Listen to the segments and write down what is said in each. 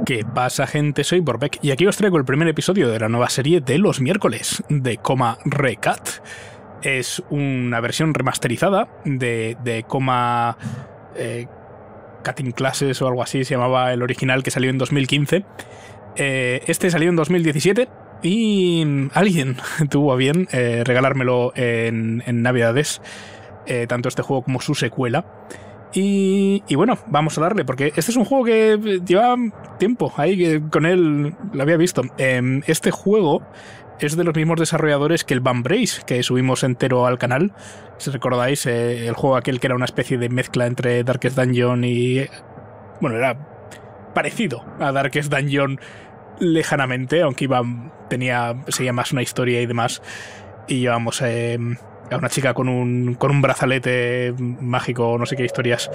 ¿Qué pasa, gente? Soy Borbeck y aquí os traigo el primer episodio de la nueva serie de los miércoles de Coma Recat. Es una versión remasterizada de Coma Cutting Classes o algo así, se llamaba el original, que salió en 2015. Este salió en 2017 y alguien tuvo a bien regalármelo en Navidades, tanto este juego como su secuela. Y bueno, vamos a darle, porque este es un juego que lleva tiempo ahí, que con él lo había visto. Este juego es de los mismos desarrolladores que el Vambrace, que subimos entero al canal. Si recordáis, el juego aquel que era una especie de mezcla entre Darkest Dungeon y... Bueno, era parecido a Darkest Dungeon lejanamente, aunque seguía más una historia y demás. Y llevamos... a una chica con un brazalete mágico, no sé qué historias.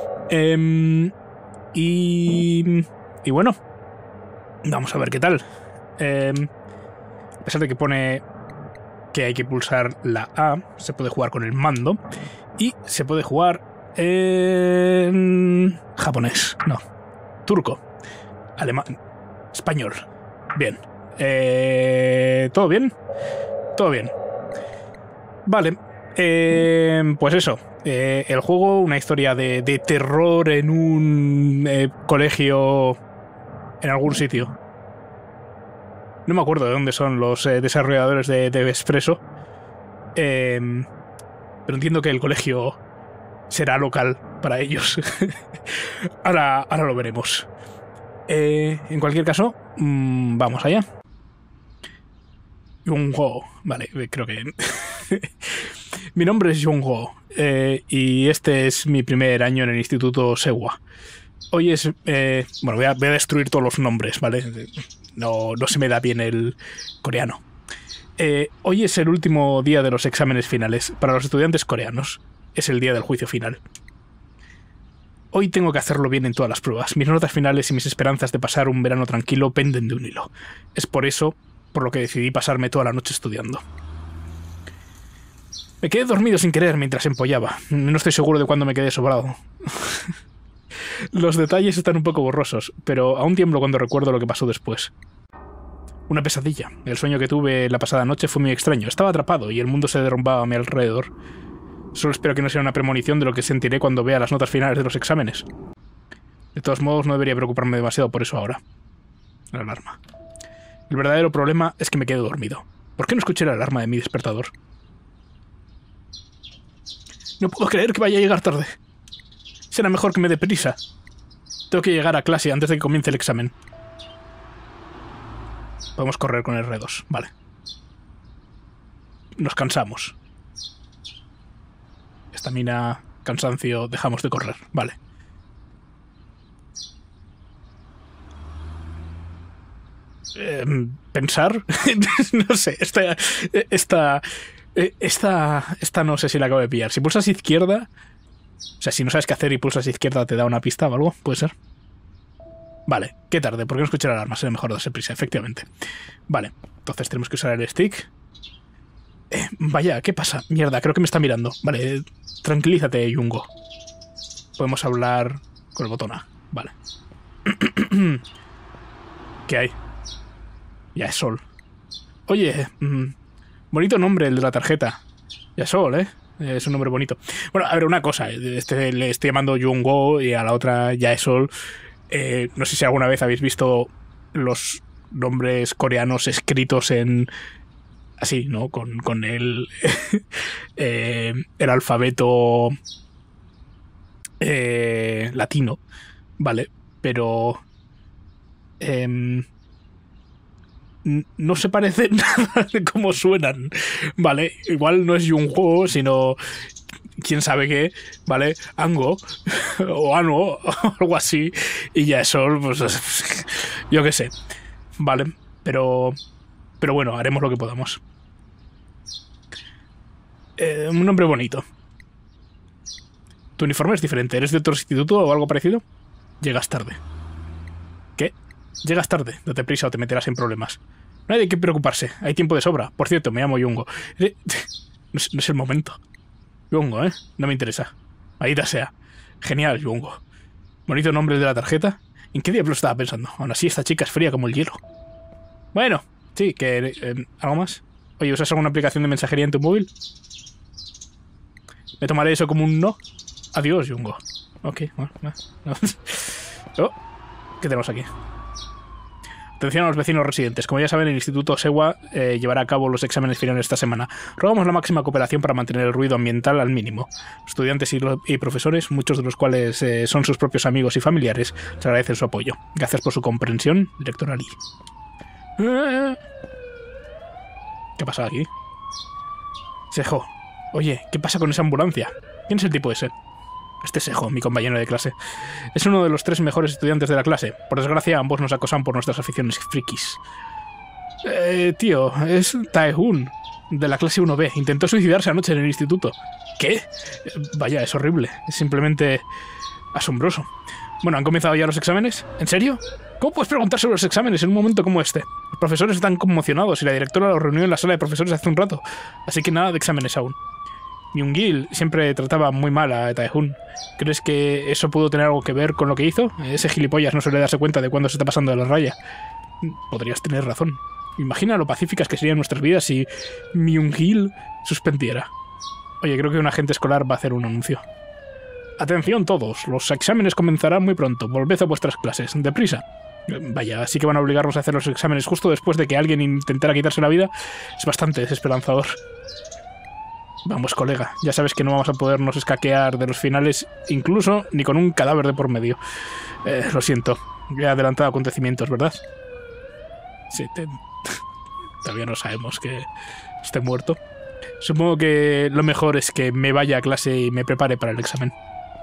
Y bueno, vamos a ver qué tal. A pesar de que pone que hay que pulsar la A, se puede jugar con el mando y se puede jugar en japonés, no, turco, alemán, español. Bien. ¿Todo bien? Todo bien. Vale, pues eso, el juego, una historia de terror en un colegio en algún sitio. No me acuerdo de dónde son los desarrolladores de Espresso, pero entiendo que el colegio será local para ellos. ahora lo veremos. En cualquier caso, vamos allá. Jung-Ho, vale, creo que... Mi nombre es Jung-Ho y este es mi primer año en el Instituto Sewa. Hoy es... bueno, voy a destruir todos los nombres, ¿vale? No se me da bien el coreano. Hoy es el último día de los exámenes finales. Para los estudiantes coreanos es el día del juicio final. Hoy tengo que hacerlo bien en todas las pruebas. Mis notas finales y mis esperanzas de pasar un verano tranquilo penden de un hilo. Es por eso por lo que decidí pasarme toda la noche estudiando. Me quedé dormido sin querer mientras empollaba. No estoy seguro de cuándo me quedé sobrado. Los detalles están un poco borrosos, pero aún tiemblo cuando recuerdo lo que pasó después. Una pesadilla. El sueño que tuve la pasada noche fue muy extraño. Estaba atrapado y el mundo se derrumbaba a mi alrededor. Solo espero que no sea una premonición de lo que sentiré cuando vea las notas finales de los exámenes. De todos modos, no debería preocuparme demasiado por eso ahora. La alarma. El verdadero problema es que me quedo dormido. ¿Por qué no escuché la alarma de mi despertador? No puedo creer que vaya a llegar tarde. Será mejor que me dé prisa. Tengo que llegar a clase antes de que comience el examen. Podemos correr con el R2, vale. Nos cansamos. Estamina, cansancio, dejamos de correr, vale. Pensar, no sé, esta no sé si la acabo de pillar. Si pulsas izquierda, o sea, si no sabes qué hacer y pulsas izquierda te da una pista o algo, puede ser. Vale, qué tarde, ¿por qué no escuché la alarma? Será mejor darse prisa, efectivamente. Vale, entonces tenemos que usar el stick. Vaya, ¿qué pasa? Mierda, creo que me está mirando. Vale, tranquilízate, Yungo. Podemos hablar con el botón A, vale. ¿Qué hay? Ya es Sol. Oye, bonito nombre el de la tarjeta. Ya es Sol, ¿eh? Es un nombre bonito. Bueno, a ver, una cosa. Le estoy llamando Jung-Ho y a la otra ya es Sol. No sé si alguna vez habéis visto los nombres coreanos escritos en... Así, ¿no? Con el alfabeto latino, ¿vale? Pero... no se parecen nada de cómo suenan, ¿vale? Igual no es Jung-Ho, sino quién sabe qué, ¿vale? Ango o Ano o algo así, y ya eso, pues yo qué sé, ¿vale? Pero bueno, haremos lo que podamos. Un nombre bonito. Tu uniforme es diferente. ¿Eres de otro instituto o algo parecido? Llegas tarde. ¿Qué? Llegas tarde, date prisa o te meterás en problemas. No hay de qué preocuparse, hay tiempo de sobra. Por cierto, me llamo Yungo. No es el momento. Yungo, ¿eh? No me interesa. Ahí sea. Genial, Yungo. Bonito nombre de la tarjeta. ¿En qué diablo estaba pensando? Aún así, esta chica es fría como el hielo. Bueno, sí, que... ¿algo más? Oye, ¿usas alguna aplicación de mensajería en tu móvil? Me tomaré eso como un no. Adiós, Jungo. Ok, bueno, no. Oh, ¿qué tenemos aquí? Atención a los vecinos residentes. Como ya saben, el Instituto Sewa llevará a cabo los exámenes finales esta semana. Rogamos la máxima cooperación para mantener el ruido ambiental al mínimo. Estudiantes y profesores, muchos de los cuales son sus propios amigos y familiares, les agradecen su apoyo. Gracias por su comprensión, director Ali. ¿Qué pasa aquí? Sejo. Oye, ¿qué pasa con esa ambulancia? ¿Quién es el tipo ese? Este Sejo, mi compañero de clase. Es uno de los 3 mejores estudiantes de la clase. Por desgracia, ambos nos acosan por nuestras aficiones frikis. Tío, es Tae-hoon, de la clase 1B. Intentó suicidarse anoche en el instituto. ¿Qué? Vaya, es horrible. Es simplemente asombroso. Bueno, ¿han comenzado ya los exámenes? ¿En serio? ¿Cómo puedes preguntar sobre los exámenes en un momento como este? Los profesores están conmocionados y la directora los reunió en la sala de profesores hace un rato. Así que nada de exámenes aún. Myung-gil siempre trataba muy mal a Tae-hoon. ¿Crees que eso pudo tener algo que ver con lo que hizo? Ese gilipollas no suele darse cuenta de cuándo se está pasando de la raya. Podrías tener razón. Imagina lo pacíficas que serían nuestras vidas si Myung-gil suspendiera. Oye, creo que un agente escolar va a hacer un anuncio. Atención todos, los exámenes comenzarán muy pronto. Volved a vuestras clases. ¡Deprisa! Vaya, así que van a obligarnos a hacer los exámenes justo después de que alguien intentara quitarse la vida. Es bastante desesperanzador. Vamos, colega, ya sabes que no vamos a podernos escaquear de los finales, incluso ni con un cadáver de por medio. Lo siento, he adelantado acontecimientos, ¿verdad? Sí, todavía no sabemos que esté muerto. Supongo que lo mejor es que me vaya a clase y me prepare para el examen.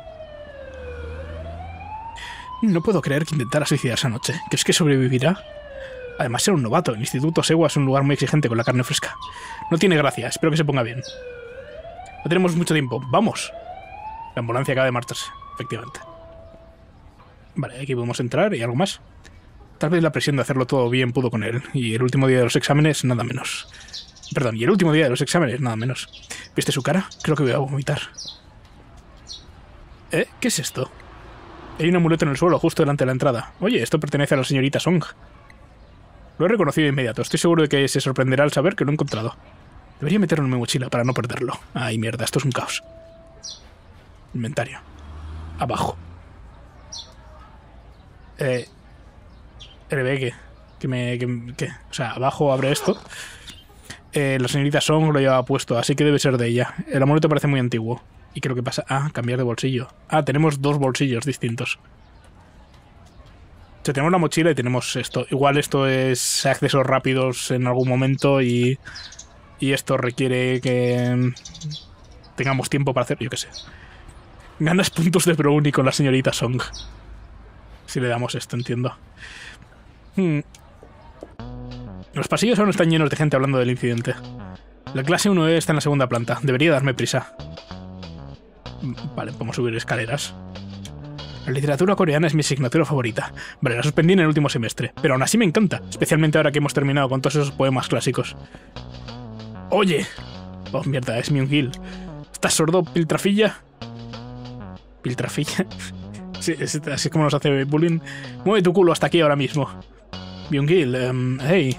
No puedo creer que intentara suicidarse anoche. ¿Crees que sobrevivirá? Además, era un novato. El Instituto Sewa es un lugar muy exigente con la carne fresca. No tiene gracia, espero que se ponga bien. No tenemos mucho tiempo. ¡Vamos! La ambulancia acaba de marcharse, efectivamente. Vale, aquí podemos entrar y algo más. Tal vez la presión de hacerlo todo bien pudo con él. Y el último día de los exámenes, nada menos. Perdón, y el último día de los exámenes, nada menos. ¿Viste su cara? Creo que voy a vomitar. ¿Qué es esto? Hay un amuleto en el suelo, justo delante de la entrada. Oye, esto pertenece a la señorita Song. Lo he reconocido de inmediato. Estoy seguro de que se sorprenderá al saber que lo he encontrado. Debería meterlo en mi mochila para no perderlo. Ay, mierda, esto es un caos. Inventario. Abajo. LB, ¿qué? O sea, abajo abre esto. La señorita Song lo llevaba puesto, así que debe ser de ella. El amuleto parece muy antiguo. ¿Y qué es lo que pasa? Ah, cambiar de bolsillo. Ah, tenemos 2 bolsillos distintos. O sea, tenemos la mochila y tenemos esto. Igual esto es accesos rápidos en algún momento y esto requiere que tengamos tiempo para hacer, yo qué sé. Ganas puntos de brownie con la señorita Song. Si le damos esto, entiendo. Los pasillos aún están llenos de gente hablando del incidente. La clase 1E está en la segunda planta. Debería darme prisa. Vale, podemos subir escaleras. La literatura coreana es mi asignatura favorita. Vale, la suspendí en el último semestre, pero aún así me encanta, especialmente ahora que hemos terminado con todos esos poemas clásicos. ¡Oye! Oh, mierda, es Myung-gil. ¿Estás sordo, piltrafilla? ¿Piltrafilla? Sí, así es como nos hace bullying. Mueve tu culo hasta aquí ahora mismo. Myung-gil, hey.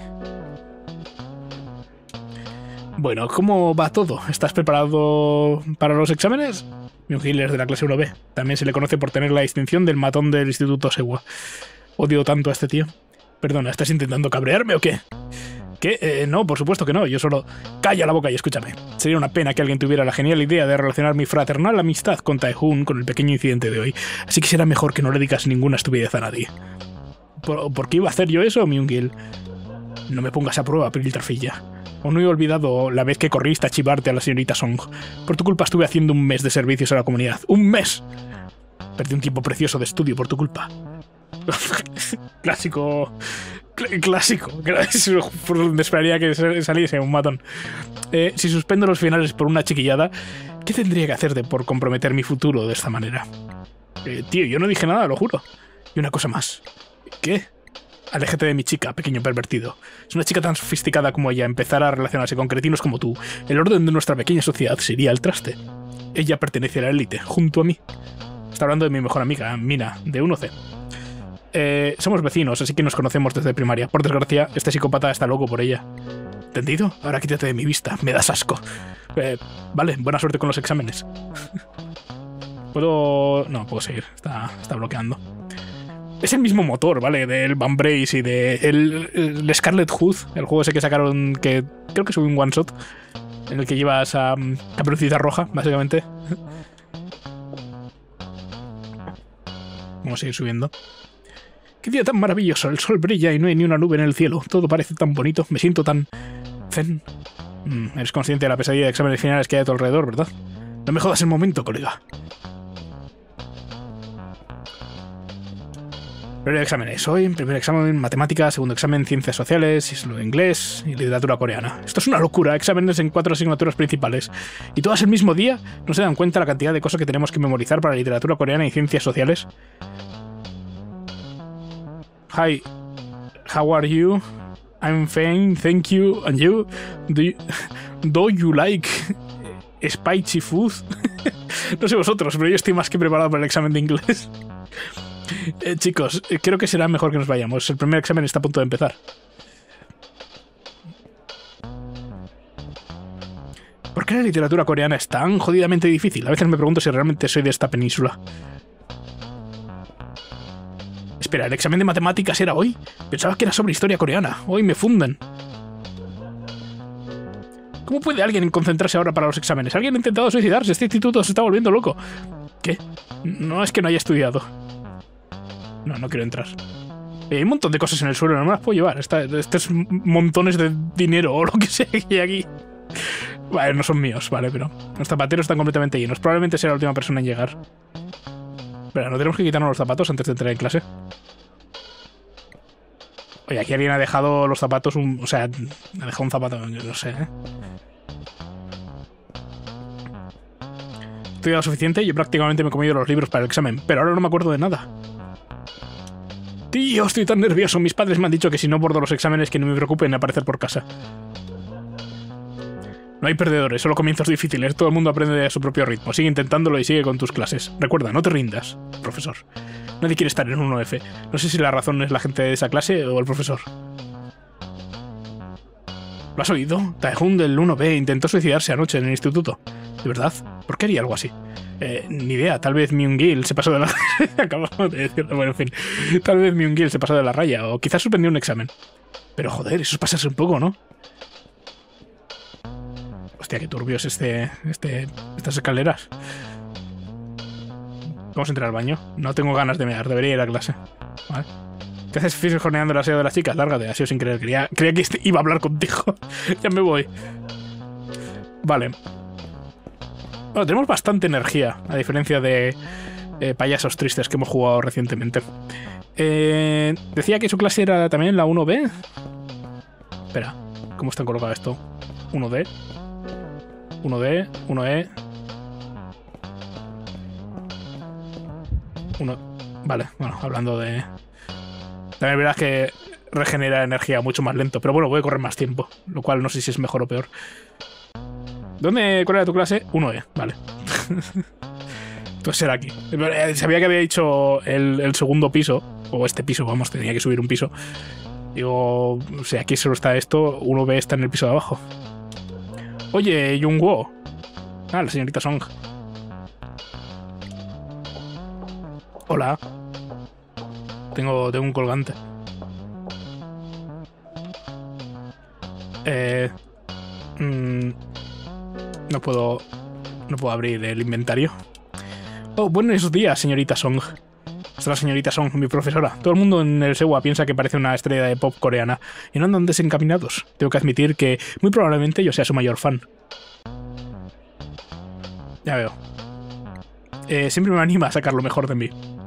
Bueno, ¿cómo va todo? ¿Estás preparado para los exámenes? Myung-gil es de la clase 1B. También se le conoce por tener la distinción del matón del Instituto Sewa. Odio tanto a este tío. Perdona, ¿estás intentando cabrearme o qué? ¿Qué? No, por supuesto que no. Yo solo... Calla la boca y escúchame. Sería una pena que alguien tuviera la genial idea de relacionar mi fraternal amistad con Tae-hoon con el pequeño incidente de hoy. Así que será mejor que no le digas ninguna estupidez a nadie. ¿Por qué iba a hacer yo eso, Myung-gil? No me pongas a prueba, piltrafilla. Aún no he olvidado la vez que corriste a chivarte a la señorita Song. Por tu culpa estuve haciendo un mes de servicios a la comunidad. ¡Un mes! Perdí un tiempo precioso de estudio por tu culpa. Clásico... Clásico. Por donde esperaría que saliese un matón. Si suspendo los finales por una chiquillada, ¿qué tendría que hacerte por comprometer mi futuro de esta manera? Tío, yo no dije nada, lo juro. Y una cosa más. ¿Qué? Aléjate de mi chica, pequeño pervertido. Es una chica tan sofisticada como ella. Empezar a relacionarse con cretinos como tú. El orden de nuestra pequeña sociedad sería al traste. Ella pertenece a la élite, junto a mí. Está hablando de mi mejor amiga, Mina, de 1C. somos vecinos, así que nos conocemos desde primaria. Por desgracia, este psicópata está loco por ella. ¿Entendido? Ahora quítate de mi vista, me das asco. Vale, buena suerte con los exámenes. ¿Puedo...? No, puedo seguir, está bloqueando. Es el mismo motor, ¿vale? Del Van Brace y de el Scarlet Hood, el juego ese que sacaron, que creo que es un one shot, en el que llevas a Caperucita Roja, básicamente. Vamos a seguir subiendo. ¡Qué día tan maravilloso! El sol brilla y no hay ni una nube en el cielo. Todo parece tan bonito. Me siento tan... zen. Eres consciente de la pesadilla de exámenes finales que hay a tu alrededor, ¿verdad? No me jodas el momento, colega. Primer exámenes. Hoy, primer examen matemáticas, segundo examen ciencias sociales, inglés y literatura coreana. Esto es una locura. Exámenes en 4 asignaturas principales. Y todas el mismo día. ¿No se dan cuenta la cantidad de cosas que tenemos que memorizar para literatura coreana y ciencias sociales? Hi, how are you? I'm fine, thank you. And you? Do you like spicy food? No sé vosotros, pero yo estoy más que preparado para el examen de inglés. Chicos, creo que será mejor que nos vayamos. El primer examen está a punto de empezar. ¿Por qué la literatura coreana es tan jodidamente difícil? A veces me pregunto si realmente soy de esta península. Espera, ¿el examen de matemáticas era hoy? Pensaba que era sobre historia coreana. Hoy me funden. ¿Cómo puede alguien concentrarse ahora para los exámenes? ¿Alguien ha intentado suicidarse? Este instituto se está volviendo loco. ¿Qué? No es que no haya estudiado. No quiero entrar. Hay un montón de cosas en el suelo, no me las puedo llevar. Estos montones de dinero o lo que sea que hay aquí. Vale, no son míos, vale, pero los zapateros están completamente llenos. Probablemente sea la última persona en llegar. Espera, ¿no tenemos que quitarnos los zapatos antes de entrar en clase? Oye, aquí alguien ha dejado los zapatos, o sea, ha dejado un zapato, yo no sé, ¿eh? He estudiado suficiente y yo prácticamente me he comido los libros para el examen, pero ahora no me acuerdo de nada. Tío, estoy tan nervioso. Mis padres me han dicho que si no bordo los exámenes que no me preocupen aparecer por casa. No hay perdedores, solo comienzos difíciles. Todo el mundo aprende a su propio ritmo. Sigue intentándolo y sigue con tus clases. Recuerda, no te rindas, profesor. Nadie quiere estar en un 1F. No sé si la razón es la gente de esa clase o el profesor. ¿Lo has oído? Taehoon del 1B intentó suicidarse anoche en el instituto. ¿De verdad? ¿Por qué haría algo así? Ni idea. Tal vez Myung-gil se pasó de la... Acabamos de decirlo. Bueno, en fin. Tal vez Myung-gil se pasó de la raya o quizás suspendió un examen. Pero joder, eso es pasarse un poco, ¿no? Hostia, qué turbios estas escaleras. Vamos a entrar al baño. No tengo ganas de mear, debería ir a clase. Vale. ¿Qué haces fijoneando el aseo de las chicas? Lárgate, ha sido sin querer. Creía que iba a hablar contigo. Ya me voy. Vale. Bueno, tenemos bastante energía, a diferencia de payasos tristes que hemos jugado recientemente. Decía que su clase era también la 1B. Espera, ¿cómo está colocado esto? 1D. 1D, 1E. 1... Vale, bueno, hablando de... También verás que regenera energía mucho más lento. Pero bueno, voy a correr más tiempo. Lo cual no sé si es mejor o peor. ¿Cuál era tu clase? 1E, vale. Entonces será aquí. Sabía que había dicho el segundo piso. O este piso, vamos, tenía que subir un piso. Digo, o sea, aquí solo está esto. 1B está en el piso de abajo. Oye, Jungwoo. Ah, la señorita Song. Hola. Tengo un colgante. No puedo abrir el inventario. Oh, buenos días, señorita Song. Es la señorita Song, mi profesora. Todo el mundo en el Sewa piensa que parece una estrella de pop coreana y no andan desencaminados. Tengo que admitir que muy probablemente yo sea su mayor fan. Ya veo. Siempre me anima a sacar lo mejor de mí.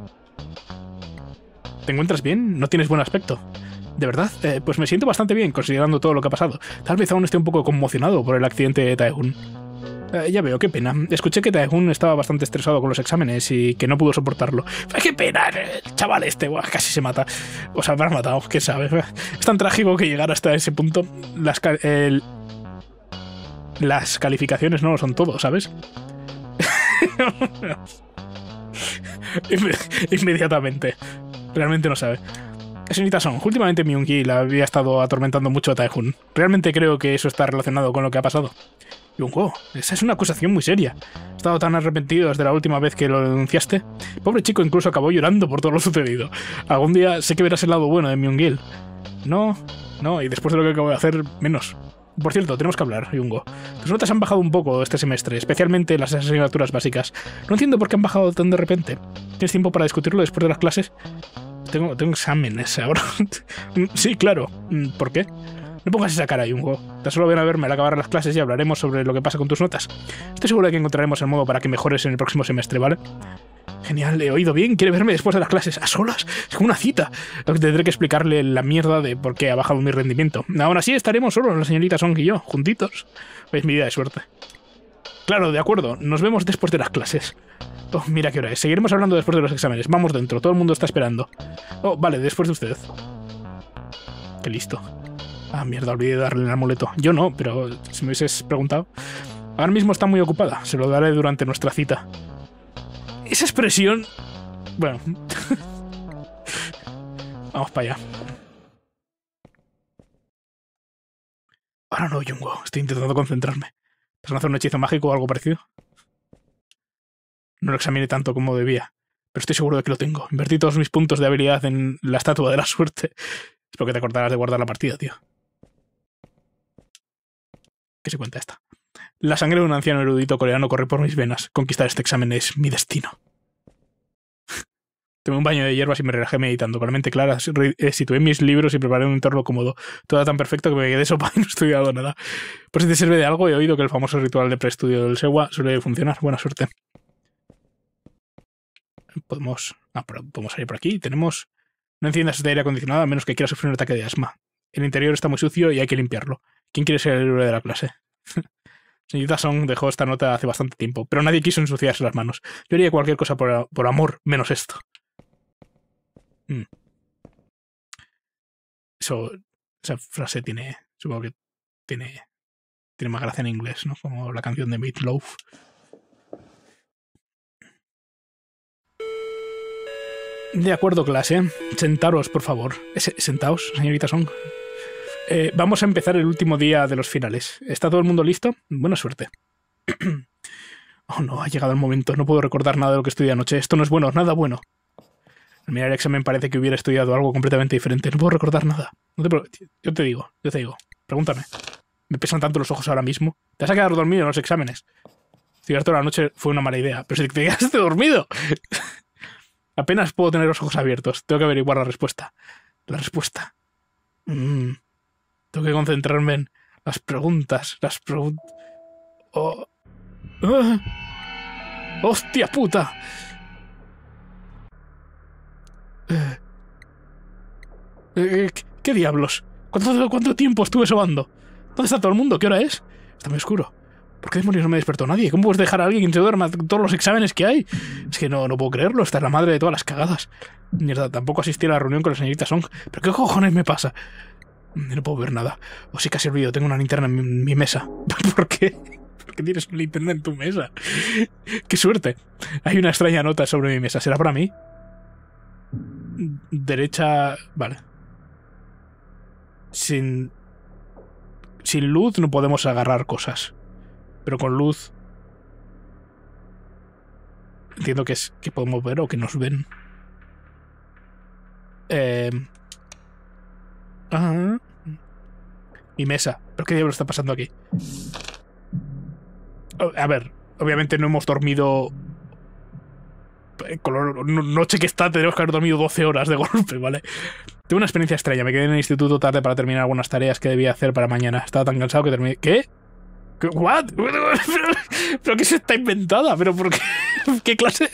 ¿Te encuentras bien? ¿No tienes buen aspecto? ¿De verdad? Pues me siento bastante bien, considerando todo lo que ha pasado. Tal vez aún esté un poco conmocionado por el accidente de Taehoon. Ya veo, qué pena. Escuché que Taehoon estaba bastante estresado con los exámenes y que no pudo soportarlo. ¡Qué pena! El chaval este, casi se mata. O sea, me ha matado, ¿qué sabes? Es tan trágico que llegar hasta ese punto. Las calificaciones no lo son todo, ¿sabes? Inmediatamente. Realmente no sabe. Señorita Song, últimamente Myung-gi la había estado atormentando mucho a Tae-hun. Realmente creo que eso está relacionado con lo que ha pasado. Myung-go, esa es una acusación muy seria. He estado tan arrepentido desde la última vez que lo denunciaste. Pobre chico incluso acabó llorando por todo lo sucedido. Algún día sé que verás el lado bueno de Myung-gil. No, y después de lo que acabo de hacer, menos. Por cierto, tenemos que hablar, Myung-go. Tus notas han bajado un poco este semestre, especialmente las asignaturas básicas. No entiendo por qué han bajado tan de repente. ¿Tienes tiempo para discutirlo después de las clases? Tengo exámenes ahora. Sí, claro. ¿Por qué? No pongas esa cara, Myung-go. Tan solo ven a verme al acabar las clases y hablaremos sobre lo que pasa con tus notas. Estoy seguro de que encontraremos el modo para que mejores en el próximo semestre, ¿vale? Genial, he oído bien. ¿Quiere verme después de las clases? ¿A solas? Es como una cita. Tendré que explicarle la mierda de por qué ha bajado mi rendimiento. Aún así estaremos solos, la señorita Song y yo, juntitos. Es mi día de suerte. Claro, de acuerdo. Nos vemos después de las clases. Oh, mira qué hora es. Seguiremos hablando después de los exámenes. Vamos dentro. Todo el mundo está esperando. Oh, vale, después de usted. Qué listo. Ah, mierda, olvidé darle el amuleto. Yo no, pero si me hubieses preguntado. Ahora mismo está muy ocupada. Se lo daré durante nuestra cita. Esa expresión... Bueno. Vamos para allá. Ahora no, Myung-go. Estoy intentando concentrarme. ¿Vas a hacer un hechizo mágico o algo parecido? No lo examiné tanto como debía, pero estoy seguro de que lo tengo. Invertí todos mis puntos de habilidad en la estatua de la suerte. Espero que te acordarás de guardar la partida, tío. ¿Qué se cuenta esta? La sangre de un anciano erudito coreano corre por mis venas. Conquistar este examen es mi destino. Tomé un baño de hierbas y me relajé meditando. Con la mente clara, situé mis libros y preparé un entorno cómodo. Todo era tan perfecto que me quedé sopa y no he estudiado nada. Por si te sirve de algo, he oído que el famoso ritual de preestudio del Sewa suele funcionar. Buena suerte. Podemos salir por aquí. Tenemos... No enciendas este aire acondicionado a menos que quieras sufrir un ataque de asma. El interior está muy sucio y hay que limpiarlo. ¿Quién quiere ser el héroe de la clase? Señorita Song dejó esta nota hace bastante tiempo, pero nadie quiso ensuciarse las manos. Yo haría cualquier cosa por amor, menos esto. Esa frase tiene... Supongo que tiene más gracia en inglés, ¿no? Como la canción de Meat Loaf. De acuerdo, clase. Sentaros, por favor. Sentaos, señorita Song. Vamos a empezar el último día de los finales. ¿Está todo el mundo listo? Buena suerte. Oh no, ha llegado el momento. No puedo recordar nada de lo que estudié anoche. Esto no es bueno, nada bueno. Al mirar el examen parece que hubiera estudiado algo completamente diferente. No puedo recordar nada. Yo te digo. Pregúntame. Me pesan tanto los ojos ahora mismo. Te vas a quedar dormido en los exámenes. Estudiar toda la noche fue una mala idea. Pero si te quedaste dormido... Apenas puedo tener los ojos abiertos. Tengo que averiguar la respuesta. La respuesta. Tengo que concentrarme en las preguntas. Oh. ¡Hostia puta! ¿Qué diablos? ¿Cuánto tiempo estuve sobando? ¿Dónde está todo el mundo? ¿Qué hora es? Está muy oscuro. ¿Por qué demonios no me despertó nadie? ¿Cómo puedes dejar a alguien que se duerma todos los exámenes que hay? Es que no puedo creerlo. Esta es la madre de todas las cagadas. Mierda, tampoco asistí a la reunión con la señorita Song. ¿Pero qué cojones me pasa? No puedo ver nada. O sí, casi olvido. Tengo una linterna en mi mesa. ¿Por qué? ¿Por qué tienes una linterna en tu mesa? ¡Qué suerte! Hay una extraña nota sobre mi mesa. ¿Será para mí? Derecha... Vale. Sin luz no podemos agarrar cosas. Pero con luz... Entiendo que es que podemos ver o que nos ven. Mi mesa. ¿Pero qué diablos está pasando aquí? A ver, obviamente no hemos dormido... Noche que está, tenemos que haber dormido 12 horas de golpe, ¿vale? Tuve una experiencia extraña. Me quedé en el instituto tarde para terminar algunas tareas que debía hacer para mañana. Estaba tan cansado que terminé... ¿Qué? ¿What? ¿Pero qué se está inventada? ¿Pero por qué? ¿Qué clase?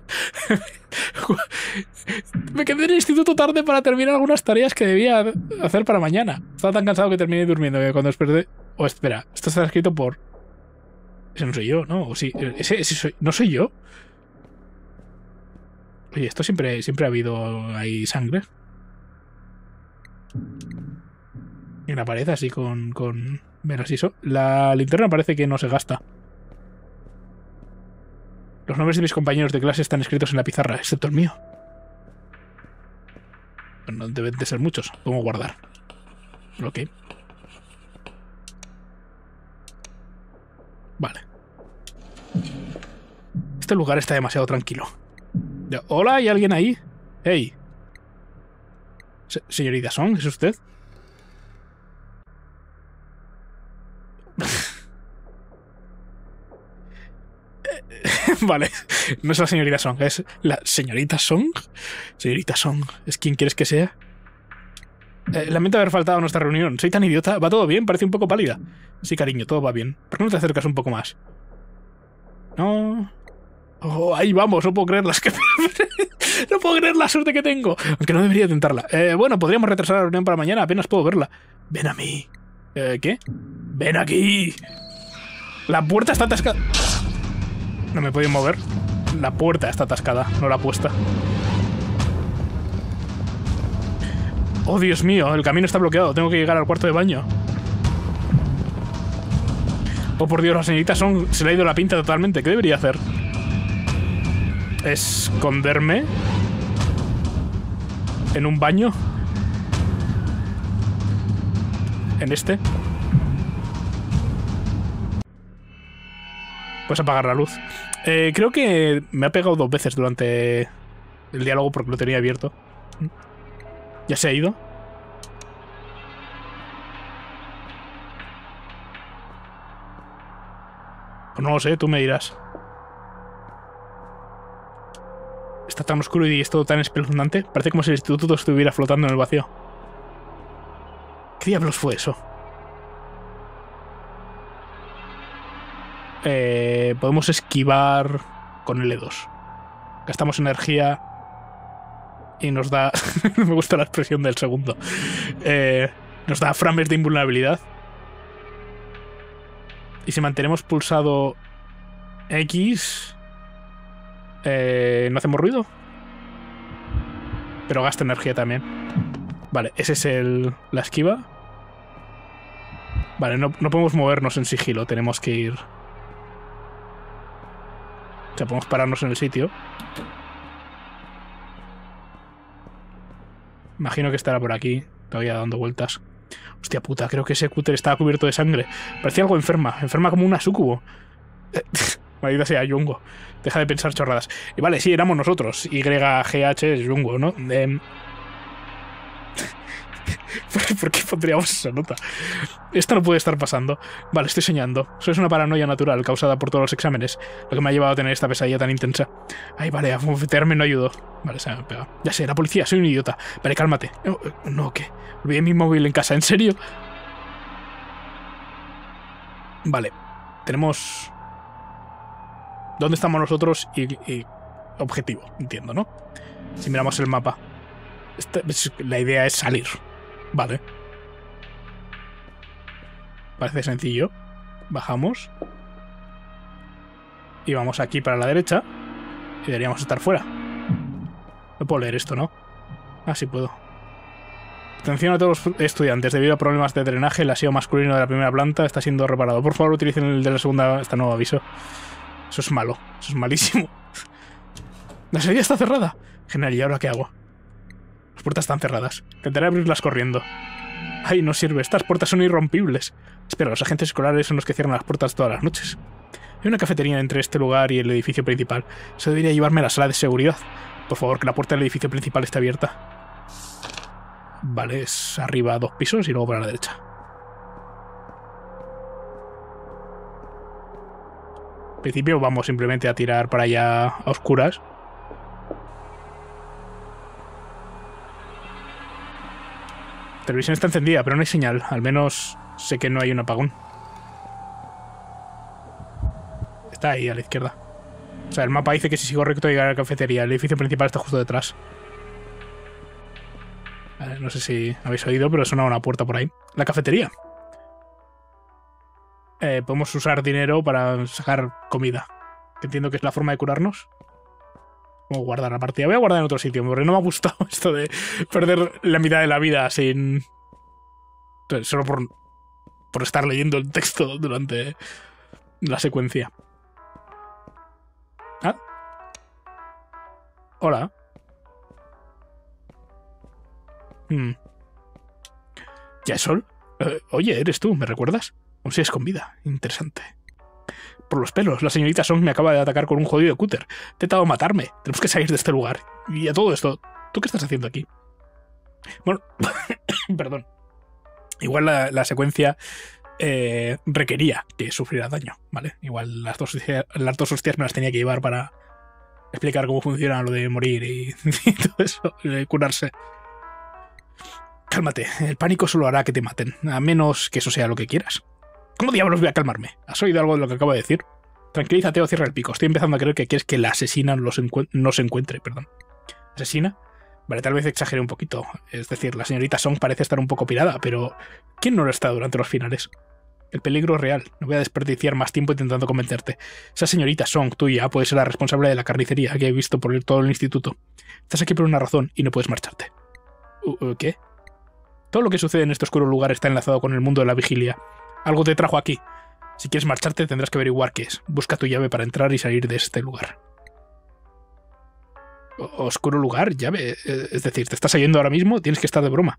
Me quedé en el instituto tarde para terminar algunas tareas que debía hacer para mañana. Estaba tan cansado que terminé durmiendo que cuando desperté... Oh, espera. Esto está escrito por... Ese no soy yo, ¿no? ¿O sí? ¿Ese soy... ¿No soy yo? Oye, esto siempre ha habido ahí sangre. Y una pared así con veras y eso. La linterna parece que no se gasta. Los nombres de mis compañeros de clase están escritos en la pizarra, excepto el mío. No deben de ser muchos. Podemos guardar. Ok. Vale. Este lugar está demasiado tranquilo. Hola, ¿hay alguien ahí? Hey. Señorita Song, ¿es usted? Vale, no es la señorita Song, es la señorita Song. Señorita Song, ¿es quien quieres que sea? Lamento haber faltado a nuestra reunión. Soy tan idiota. ¿Va todo bien? Parece un poco pálida. Sí, cariño, todo va bien. ¿Por qué no te acercas un poco más? No. Oh, ahí vamos, no puedo creer las que... No puedo creer la suerte que tengo. Aunque no debería tentarla. Bueno, podríamos retrasar la reunión para mañana. Apenas puedo verla. Ven a mí. ¿Qué? Ven aquí. La puerta está atascada. No me he podido mover. La puerta está atascada, no la puesta. Oh, Dios mío, el camino está bloqueado. Tengo que llegar al cuarto de baño. Oh, por Dios, la señorita Song se le ha ido la pinta totalmente. ¿Qué debería hacer? ¿Esconderme? ¿En un baño? ¿En este? Puedes apagar la luz. Creo que me ha pegado 2 veces durante el diálogo porque lo tenía abierto. ¿Ya se ha ido? Pues no lo sé, tú me dirás. Está tan oscuro y es todo tan espeluznante. Parece como si el instituto estuviera flotando en el vacío. ¿Qué diablos fue eso? Podemos esquivar con L2. Gastamos energía y nos da... Me gusta la expresión del segundo. Nos da frames de invulnerabilidad. Y si mantenemos pulsado X... no hacemos ruido. Pero gasta energía también. Vale, ese es la esquiva. Vale, no podemos movernos en sigilo. Tenemos que ir... O sea, podemos pararnos en el sitio. Imagino que estará por aquí, todavía dando vueltas. Hostia puta, creo que ese cúter estaba cubierto de sangre. Parecía algo enferma, enferma como una sucubo. Maldita sea, Yungo. Deja de pensar chorradas. Y vale, sí, éramos nosotros. YGH es Yungo, ¿no? ¿Por qué pondríamos esa nota? Esto no puede estar pasando. Vale, estoy soñando. Eso es una paranoia natural causada por todos los exámenes, lo que me ha llevado a tener esta pesadilla tan intensa. Ay, vale, a bofetearme no ayudó. Vale, se me ha pegado. Ya sé, la policía, soy un idiota. Vale, cálmate. No, ¿qué? Olvidé mi móvil en casa, ¿en serio? Vale, tenemos... ¿Dónde estamos nosotros? Y objetivo, entiendo, ¿no? Si miramos el mapa. La idea es salir. Vale. Parece sencillo. Bajamos. Y vamos aquí para la derecha. Y deberíamos estar fuera. No puedo leer esto, ¿no? Ah, sí puedo. Atención a todos los estudiantes. Debido a problemas de drenaje, el aseo masculino de la primera planta está siendo reparado. Por favor, utilicen el de la segunda. Este nuevo aviso. Eso es malo. Eso es malísimo. La salida está cerrada. Genial, ¿y ahora qué hago? Las puertas están cerradas. Intentaré abrirlas corriendo. Ay, no sirve. Estas puertas son irrompibles. Espera, los agentes escolares son los que cierran las puertas todas las noches. Hay una cafetería entre este lugar y el edificio principal. Eso debería llevarme a la sala de seguridad. Por favor, que la puerta del edificio principal esté abierta. Vale, es arriba 2 pisos y luego para la derecha. En principio vamos simplemente a tirar para allá a oscuras. La televisión está encendida, pero no hay señal. Al menos sé que no hay un apagón. Está ahí, a la izquierda. O sea, el mapa dice que si sigo recto llegaré a la cafetería. El edificio principal está justo detrás. Vale, no sé si habéis oído, pero suena una puerta por ahí. La cafetería. Podemos usar dinero para sacar comida. Que entiendo que es la forma de curarnos. Vamos a guardar la partida. Voy a guardar en otro sitio, porque no me ha gustado esto de perder la mitad de la vida sin... Solo por estar leyendo el texto durante la secuencia. ¿Ah? Hola. Hmm. ¿Ya es Sol? Oye, ¿eres tú? ¿Me recuerdas? Aún sigues con vida. Interesante. Por los pelos, la señorita Song me acaba de atacar con un jodido cúter. He intentado matarme. Tenemos que salir de este lugar. Y a todo esto, ¿tú qué estás haciendo aquí? Bueno, perdón. Igual la secuencia requería que sufriera daño, ¿vale? Igual las dos hostias me las tenía que llevar para explicar cómo funciona lo de morir y todo eso, de curarse. Cálmate, el pánico solo hará que te maten, a menos que eso sea lo que quieras. ¿Cómo diablos voy a calmarme? ¿Has oído algo de lo que acabo de decir? Tranquilízate o cierra el pico. Estoy empezando a creer que quieres que la asesina no se encuentre, perdón. ¿Asesina? Vale, tal vez exageré un poquito. Es decir, la señorita Song parece estar un poco pirada, pero ¿quién no lo está durante los finales? El peligro es real. No voy a desperdiciar más tiempo intentando convencerte. Esa señorita Song, tuya, puede ser la responsable de la carnicería que he visto por todo el instituto. Estás aquí por una razón y no puedes marcharte. ¿Qué? Todo lo que sucede en este oscuro lugar está enlazado con el mundo de la vigilia. Algo te trajo aquí. Si quieres marcharte tendrás que averiguar qué es. Busca tu llave para entrar y salir de este lugar. ¿Oscuro lugar? ¿Llave? Es decir, ¿te estás yendo ahora mismo? Tienes que estar de broma.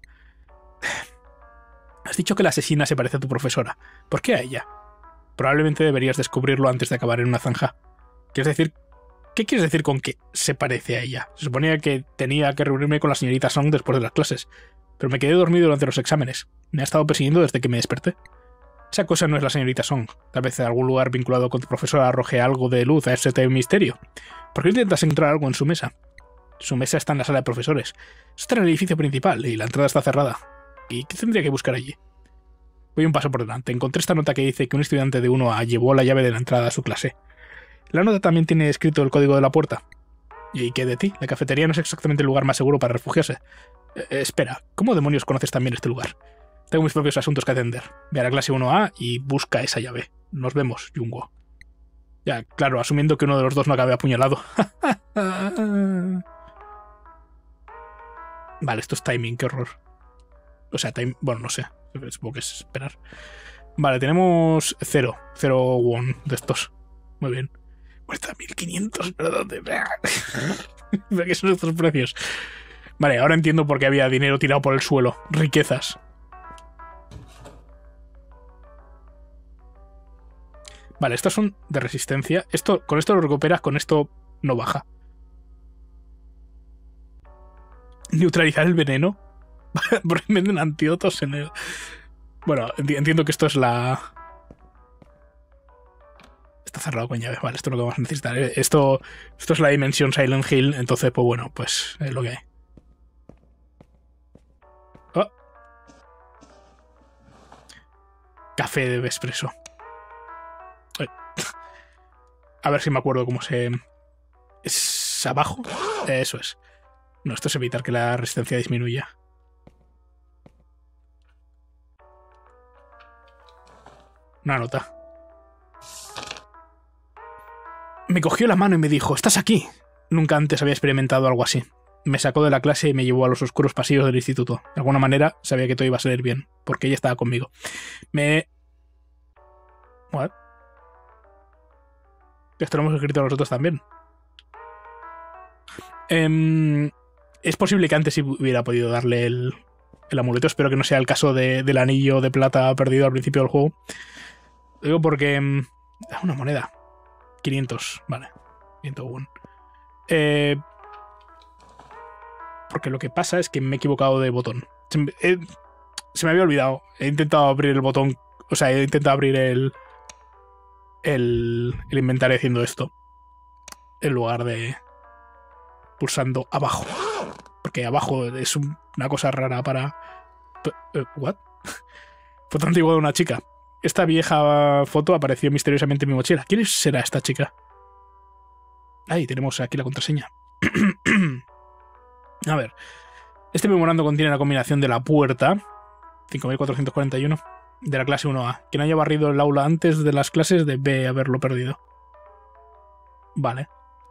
Has dicho que la asesina se parece a tu profesora. ¿Por qué a ella? Probablemente deberías descubrirlo antes de acabar en una zanja. ¿Qué quieres decir con que se parece a ella? Se suponía que tenía que reunirme con la señorita Song después de las clases, pero me quedé dormido durante los exámenes. Me ha estado persiguiendo desde que me desperté. Esa cosa no es la señorita Song. Tal vez en algún lugar vinculado con tu profesora arroje algo de luz a ese misterio. ¿Por qué intentas encontrar algo en su mesa? Su mesa está en la sala de profesores. Está en el edificio principal y la entrada está cerrada. ¿Y qué tendría que buscar allí? Voy un paso por delante. Encontré esta nota que dice que un estudiante de 1A llevó la llave de la entrada a su clase. La nota también tiene escrito el código de la puerta. ¿Y qué de ti? La cafetería no es exactamente el lugar más seguro para refugiarse. Espera, ¿cómo demonios conoces también este lugar? Tengo mis propios asuntos que atender. Ve a la clase 1A y busca esa llave. Nos vemos, Jungo. Ya, claro, asumiendo que uno de los dos no acabe apuñalado. Vale, esto es timing, qué horror. O sea, bueno, no sé. Supongo que es esperar. Vale, tenemos 0 won de estos. Muy bien. Cuesta 1500, perdón. ¿Qué son estos precios? Vale, ahora entiendo por qué había dinero tirado por el suelo. Riquezas. Vale, estos son de resistencia. Con esto lo recuperas, con esto no baja. Neutralizar el veneno. Porque venden antídotos en el... Bueno, entiendo que esto es la... Está cerrado con llave. Vale, esto es lo que vamos a necesitar. Esto es la dimensión Silent Hill. Entonces, pues bueno, pues es lo que hay. Oh. Café de espresso. A ver si me acuerdo cómo se... ¿Es abajo? Eso es. No, esto es evitar que la resistencia disminuya. Una nota. Me cogió la mano y me dijo, «¿Estás aquí?» Nunca antes había experimentado algo así. Me sacó de la clase y me llevó a los oscuros pasillos del instituto. De alguna manera sabía que todo iba a salir bien, porque ella estaba conmigo. ¿What? Esto lo hemos escrito nosotros también. Es posible que antes sí hubiera podido darle el amuleto. Espero que no sea el caso del anillo de plata perdido al principio del juego. Digo porque... una moneda. 500, vale. 501. Porque lo que pasa es que me he equivocado de botón. Se me había olvidado. He intentado abrir el botón... O sea, he intentado abrir el inventario haciendo esto. En lugar de... pulsando abajo. Porque abajo es una cosa rara para... ¿What? Foto antigua de una chica. Esta vieja foto apareció misteriosamente en mi mochila. ¿Quién será esta chica? Ahí tenemos aquí la contraseña. A ver. Este memorando contiene la combinación de la puerta 5441 de la clase 1A. Quien haya barrido el aula antes de las clases debe haberlo perdido. Vale.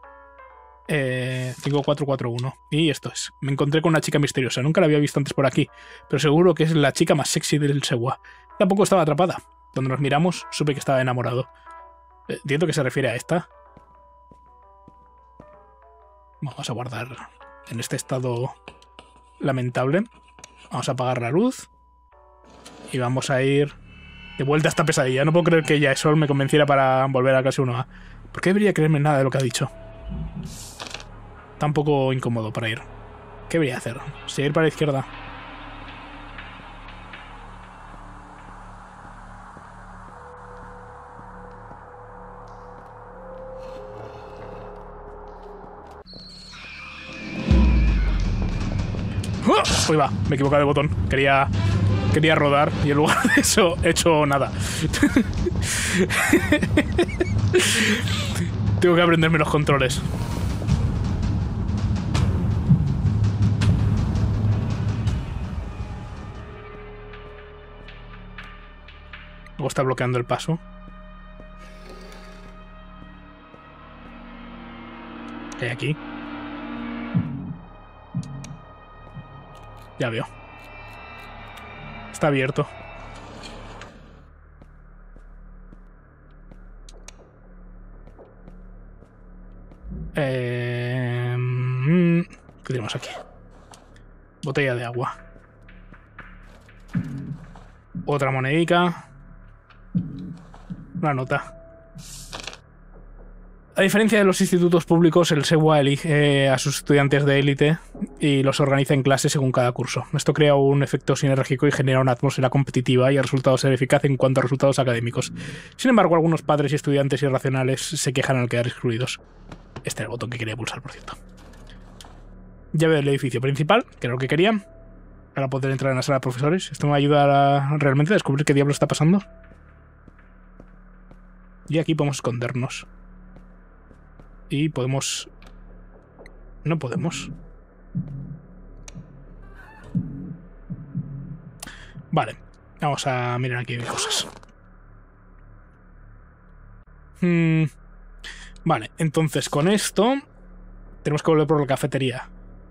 5441. Y esto es. Me encontré con una chica misteriosa. Nunca la había visto antes por aquí, pero seguro que es la chica más sexy del Sewa. Tampoco estaba atrapada. Cuando nos miramos, supe que estaba enamorado. Entiendo que se refiere a esta. Vamos a guardar en este estado lamentable. Vamos a apagar la luz. Y vamos a ir de vuelta a esta pesadilla. No puedo creer que ya Sol me convenciera para volver a clase 1A. ¿Por qué debería creerme nada de lo que ha dicho? Está un poco incómodo para ir. ¿Qué debería hacer? ¿Seguir para la izquierda? ¡Oh! Uy, va, me he equivocado de botón. Quería rodar y en lugar de eso he hecho nada. Tengo que aprenderme los controles. Luego está bloqueando el paso. ¿Qué hay aquí? Ya veo. Está abierto. ¿Qué tenemos aquí? Botella de agua. Otra monedica. Una nota. A diferencia de los institutos públicos, el SEWA elige a sus estudiantes de élite y los organiza en clases según cada curso. Esto crea un efecto sinérgico y genera una atmósfera competitiva y el resultado ser eficaz en cuanto a resultados académicos. Sin embargo, algunos padres y estudiantes irracionales se quejan al quedar excluidos. Este era el botón que quería pulsar, por cierto. Llave del edificio principal, que era lo que quería, para poder entrar en la sala de profesores. Esto me va a ayudar realmente a descubrir qué diablo está pasando. Y aquí podemos escondernos. Y podemos... No podemos. Vale. Vamos a mirar aquí cosas. Vale, entonces con esto... Tenemos que volver por la cafetería.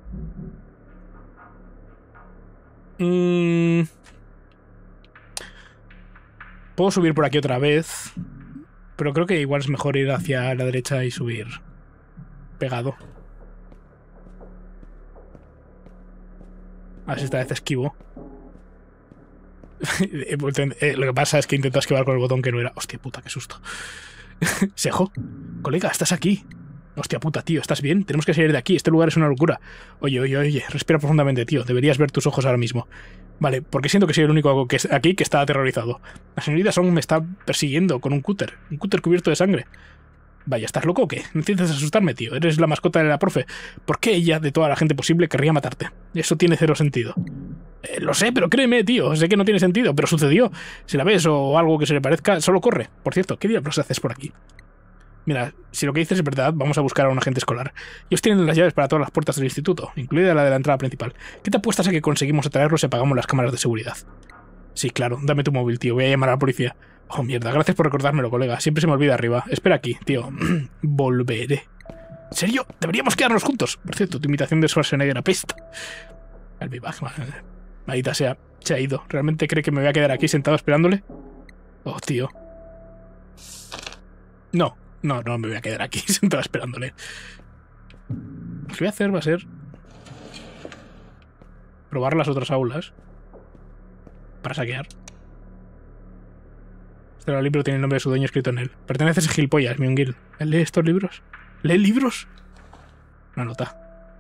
Puedo subir por aquí otra vez. Pero creo que igual es mejor ir hacia la derecha y subir pegado. A ver si esta vez esquivo. Lo que pasa es que intento esquivar con el botón que no era. Hostia puta, qué susto. Sejo, colega, estás aquí. Hostia puta, tío, ¿estás bien? Tenemos que salir de aquí, este lugar es una locura. Oye, respira profundamente, tío. Deberías ver tus ojos ahora mismo. Vale, porque siento que soy el único aquí que está aterrorizado. La señorita Song me está persiguiendo con un cúter cubierto de sangre. Vaya, ¿estás loco o qué? No intentes asustarme, tío. Eres la mascota de la profe. ¿Por qué ella, de toda la gente posible, querría matarte? Eso tiene cero sentido. Lo sé, pero créeme, tío. Sé que no tiene sentido, pero sucedió. Si la ves o algo que se le parezca, solo corre. Por cierto, ¿qué diablos haces por aquí? Mira, si lo que dices es verdad, vamos a buscar a un agente escolar. Ellos tienen las llaves para todas las puertas del instituto, incluida la de la entrada principal. ¿Qué te apuestas a que conseguimos atraerlos y apagamos las cámaras de seguridad? Sí, claro, dame tu móvil, tío. Voy a llamar a la policía. Oh, mierda, gracias por recordármelo, colega. Siempre se me olvida arriba. Espera aquí, tío. Volveré. ¿En serio? Deberíamos quedarnos juntos. Por cierto, tu imitación de Schwarzenegger apesta. I'll be back, maldita sea. Se ha ido. ¿Realmente cree que me voy a quedar aquí sentado esperándole? Oh, tío. No me voy a quedar aquí sentado esperándole. Lo que voy a hacer va a ser probar las otras aulas para saquear. Este libro tiene el nombre de su dueño escrito en él. Pertenece a ese gilipollas, Myung-gil. ¿Él lee estos libros? ¿Lee libros? Una nota.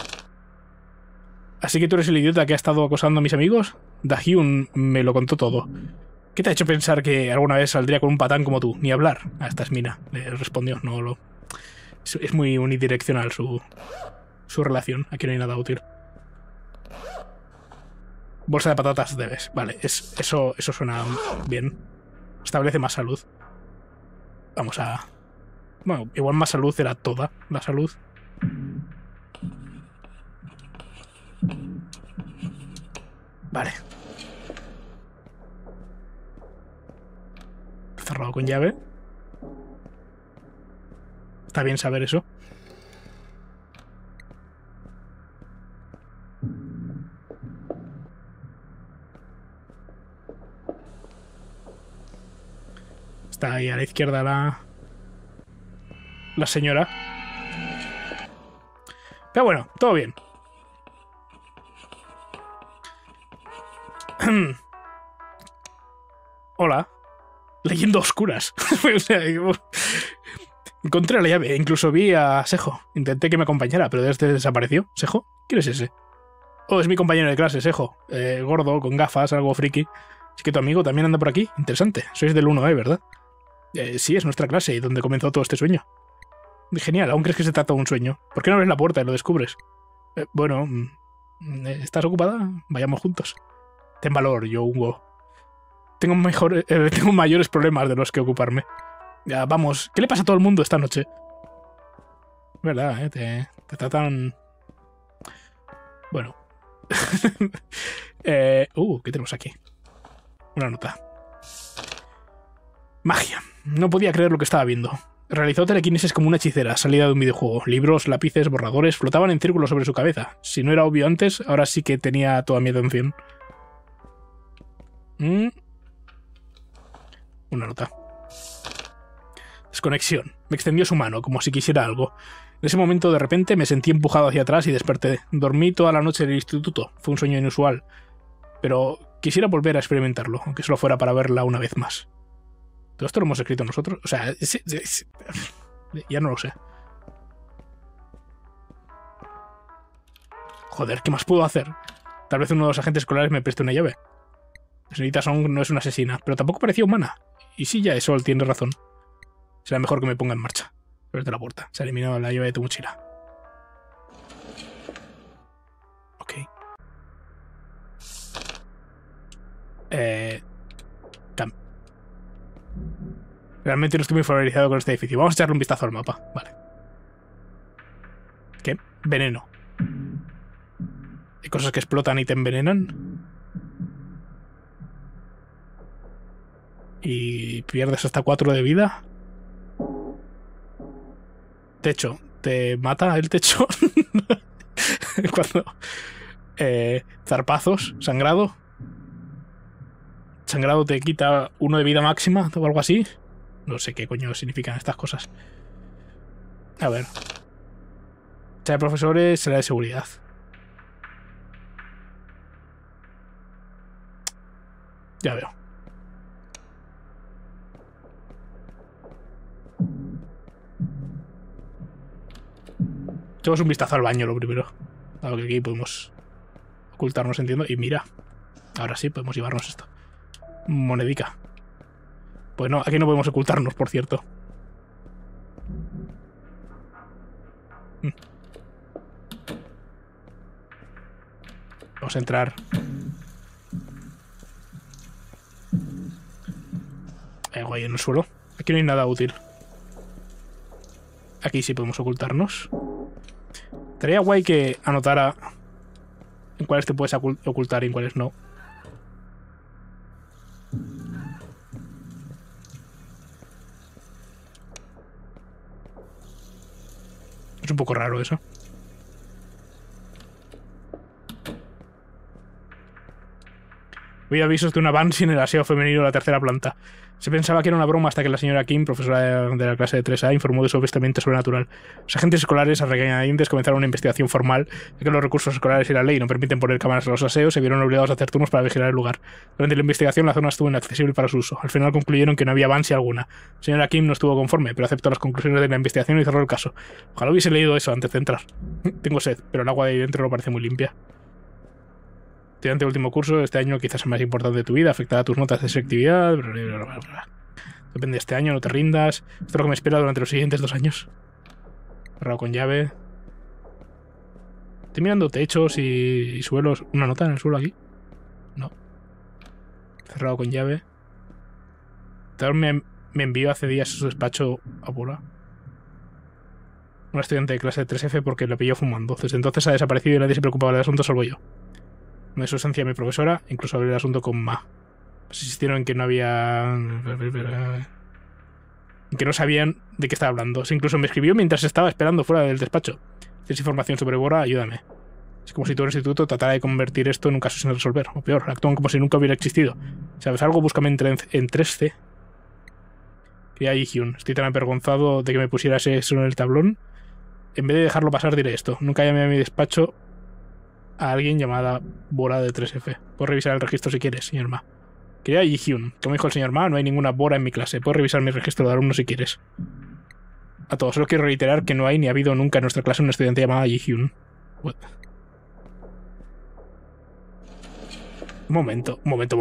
¿Así que tú eres el idiota que ha estado acosando a mis amigos? Da-hyun me lo contó todo. ¿Qué te ha hecho pensar que alguna vez saldría con un patán como tú? Ni hablar. Ah, esta es Mina. Le respondió. No lo... Es muy unidireccional su relación. Aquí no hay nada útil. Bolsa de patatas debes. Vale, eso suena bien. Establece más salud. Vamos a... Bueno, igual más salud era toda la salud. Vale. Cerrado con llave. Está bien saber eso. Está ahí a la izquierda la señora. Pero bueno, todo bien. Hola. Leyendo a oscuras. O sea, encontré la llave. Incluso vi a Sejo. Intenté que me acompañara, pero desde desapareció. ¿Sejo? ¿Quién es ese? Oh, es mi compañero de clase, Sejo. Gordo, con gafas, algo friki. ¿Es que tu amigo también anda por aquí? Interesante. Sois del 1E, ¿verdad? Sí, es nuestra clase y donde comenzó todo este sueño. Genial, ¿aún crees que se trata de un sueño? ¿Por qué no abres la puerta y lo descubres? Bueno, ¿estás ocupada? Vayamos juntos. Ten valor, yo, Hugo. Tengo mayores problemas de los que ocuparme. Ya, vamos. ¿Qué le pasa a todo el mundo esta noche? ¿Verdad? Te tratan... Bueno. ¿Qué tenemos aquí? Una nota. Magia. No podía creer lo que estaba viendo. Realizó telequinesis como una hechicera, salida de un videojuego. Libros, lápices, borradores flotaban en círculos sobre su cabeza. Si no era obvio antes, ahora sí que tenía toda mi atención. Una nota. Desconexión. Me extendió su mano, como si quisiera algo. En ese momento, de repente, me sentí empujado hacia atrás y desperté. Dormí toda la noche en el instituto. Fue un sueño inusual. Pero quisiera volver a experimentarlo, aunque solo fuera para verla una vez más. ¿Todo esto lo hemos escrito nosotros? O sea, ya no lo sé. Joder, ¿qué más puedo hacer? Tal vez uno de los agentes escolares me preste una llave. La señorita Song no es una asesina, pero tampoco parecía humana. Y sí, ya eso, él tiene razón. Será mejor que me ponga en marcha. Ábrete la puerta. Se ha eliminado la llave de tu mochila. Ok. Realmente no estoy muy familiarizado con este edificio. Vamos a echarle un vistazo al mapa. Vale. ¿Qué? Veneno. ¿Hay cosas que explotan y te envenenan? ¿Y pierdes hasta 4 de vida? Techo. ¿Te mata el techo? Cuando... zarpazos. Sangrado. Sangrado te quita 1 de vida máxima o algo así. No sé qué coño significan estas cosas. A ver. Será de profesores, será de seguridad. Ya veo. Echamos un vistazo al baño lo primero. Dado que aquí podemos ocultarnos, entiendo. Y mira. Ahora sí podemos llevarnos esto. Monedica. Pues no, aquí no podemos ocultarnos, por cierto. Vamos a entrar. Hay algo ahí en el suelo. Aquí no hay nada útil. Aquí sí podemos ocultarnos. Estaría guay que anotara en cuáles te puedes ocultar y en cuáles no. Es un poco raro eso. Voy a avisos de una Banshee en el aseo femenino de la 3ª planta. Se pensaba que era una broma hasta que la señora Kim, profesora de la clase de 3A, informó de su avistamiento sobrenatural. Los agentes escolares, a regañadientes, comenzaron una investigación formal, ya que los recursos escolares y la ley no permiten poner cámaras en los aseos, se vieron obligados a hacer turnos para vigilar el lugar. Durante la investigación, la zona estuvo inaccesible para su uso. Al final concluyeron que no había Banshee alguna. La señora Kim no estuvo conforme, pero aceptó las conclusiones de la investigación y cerró el caso. Ojalá hubiese leído eso antes de entrar. Tengo sed, pero el agua de ahí dentro no parece muy limpia. Estudiante de último curso, este año quizás el más importante de tu vida, afectará a tus notas de selectividad. Depende de este año, no te rindas. Esto es lo que me espera durante los siguientes 2 años. Cerrado con llave. Estoy mirando techos y suelos. ¿Una nota en el suelo aquí? No. Cerrado con llave. Tal me envió hace días a su despacho a Pura. Un estudiante de clase de 3F porque lo pilló fumando. Desde entonces ha desaparecido y nadie se preocupaba del asunto salvo yo. No es su esencia mi profesora, incluso hablé el asunto con Ma. Pues insistieron en que no había... en que no sabían de qué estaba hablando. Incluso me escribió mientras estaba esperando fuera del despacho. ¿Tienes información sobre Bora? Ayúdame. Es como si todo el instituto tratara de convertir esto en un caso sin resolver. O peor, actúan como si nunca hubiera existido. ¿Sabes algo? Búscame en 3C. Quería Ji-hyun. Estoy tan avergonzado de que me pusieras eso en el tablón. En vez de dejarlo pasar, diré esto. Nunca llamé a mi despacho a alguien llamada Bora de 3F. Puedes revisar el registro si quieres, señor Ma. Querida Ji-hyun, como dijo el señor Ma, no hay ninguna Bora en mi clase. Puedes revisar mi registro de alumnos si quieres. A todos, solo quiero reiterar que no hay ni ha habido nunca en nuestra clase un estudiante llamado Ji-hyun. Un momento.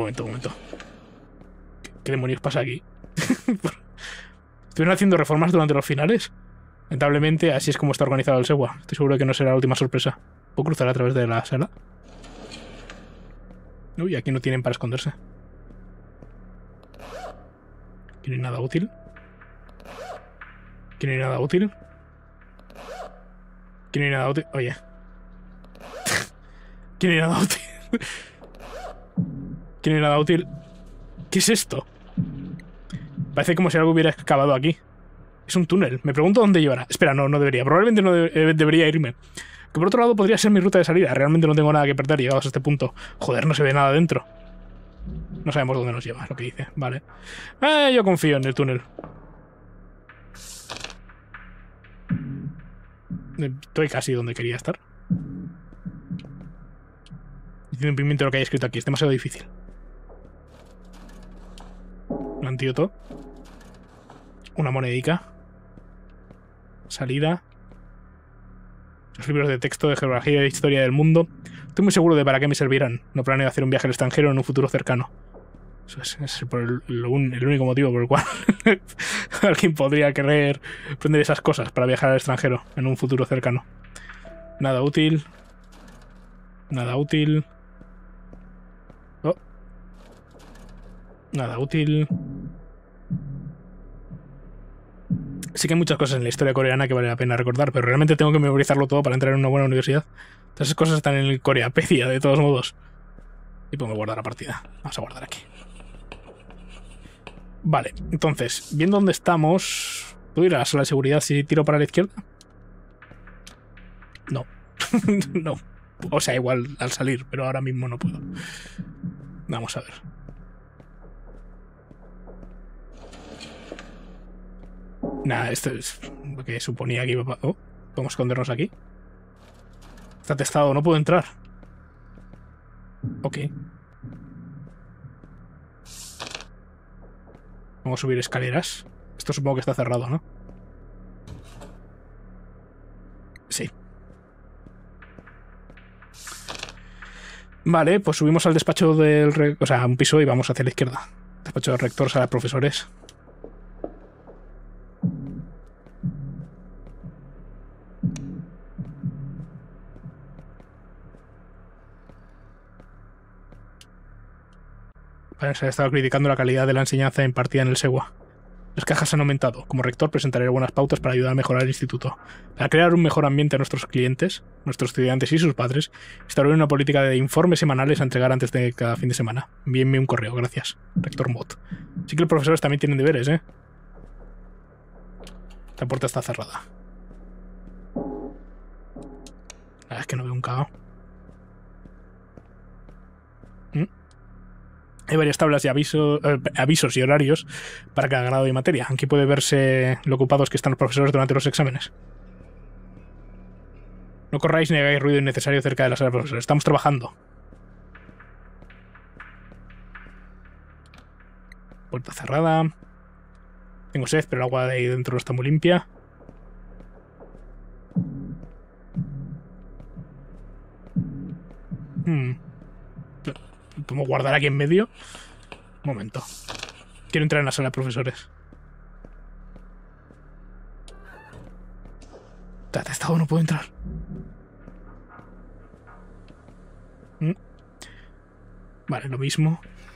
¿Qué demonios pasa aquí? ¿Estuvieron haciendo reformas durante los finales? Lamentablemente, así es como está organizado el SEWA. Estoy seguro de que no será la última sorpresa. ¿Puedo cruzar a través de la sala? Uy, aquí no tienen para esconderse. Aquí no hay nada útil. Aquí no hay nada útil. Aquí no hay nada útil. Oye. Aquí no hay nada útil. Aquí no hay nada útil. ¿Qué es esto? Parece como si algo hubiera excavado aquí. Es un túnel. Me pregunto dónde llevará. Espera, no debería. Probablemente no debería irme. Que por otro lado podría ser mi ruta de salida. Realmente no tengo nada que perder llegados a este punto. Joder, no se ve nada dentro. No sabemos dónde nos lleva, es lo que dice. Vale. Yo confío en el túnel. Estoy casi donde quería estar. Tiene un pimiento lo que hay escrito aquí. Es demasiado difícil. Un antídoto. Una monedica. Salida. Los libros de texto de geografía y de historia del mundo. Estoy muy seguro de para qué me servirán. No planeo hacer un viaje al extranjero en un futuro cercano. Eso es por el único motivo por el cual alguien podría querer aprender esas cosas para viajar al extranjero en un futuro cercano. Nada útil. Nada útil. Oh. Nada útil. Sí que hay muchas cosas en la historia coreana que vale la pena recordar, pero realmente tengo que memorizarlo todo para entrar en una buena universidad. Todas esas cosas están en el Coreapedia, de todos modos. Y podemos guardar la partida. Vamos a guardar aquí. Vale, entonces, viendo dónde estamos... ¿Puedo ir a la sala de seguridad si tiro para la izquierda? No. No. O sea, igual al salir, pero ahora mismo no puedo. Vamos a ver. Nada, esto es lo que suponía que iba a... Oh, podemos escondernos aquí. Está atestado, no puedo entrar. Ok. Vamos a subir escaleras. Esto supongo que está cerrado, ¿no? Sí. Vale, pues subimos al despacho del... O sea, a un piso y vamos hacia la izquierda. Despacho del rector, sala de profesores. Se ha estado criticando la calidad de la enseñanza impartida en el SEWA. Las quejas han aumentado. Como rector presentaré algunas pautas para ayudar a mejorar el instituto. Para crear un mejor ambiente a nuestros clientes, nuestros estudiantes y sus padres, establecer una política de informes semanales a entregar antes de cada fin de semana. Envíenme un correo, gracias. Rector Mott. Sí que los profesores también tienen deberes, ¿eh? La puerta está cerrada. La verdad es que no veo un cagao. Hay varias tablas de avisos y horarios para cada grado y materia. Aquí puede verse lo ocupados que están los profesores durante los exámenes. No corráis ni hagáis ruido innecesario cerca de la sala de profesores. Estamos trabajando. Puerta cerrada. Tengo sed, pero el agua de ahí dentro está muy limpia. ¿Podemos guardar aquí en medio? Un momento. Quiero entrar en la sala de profesores. Está atestado, no puedo entrar. Vale, lo mismo.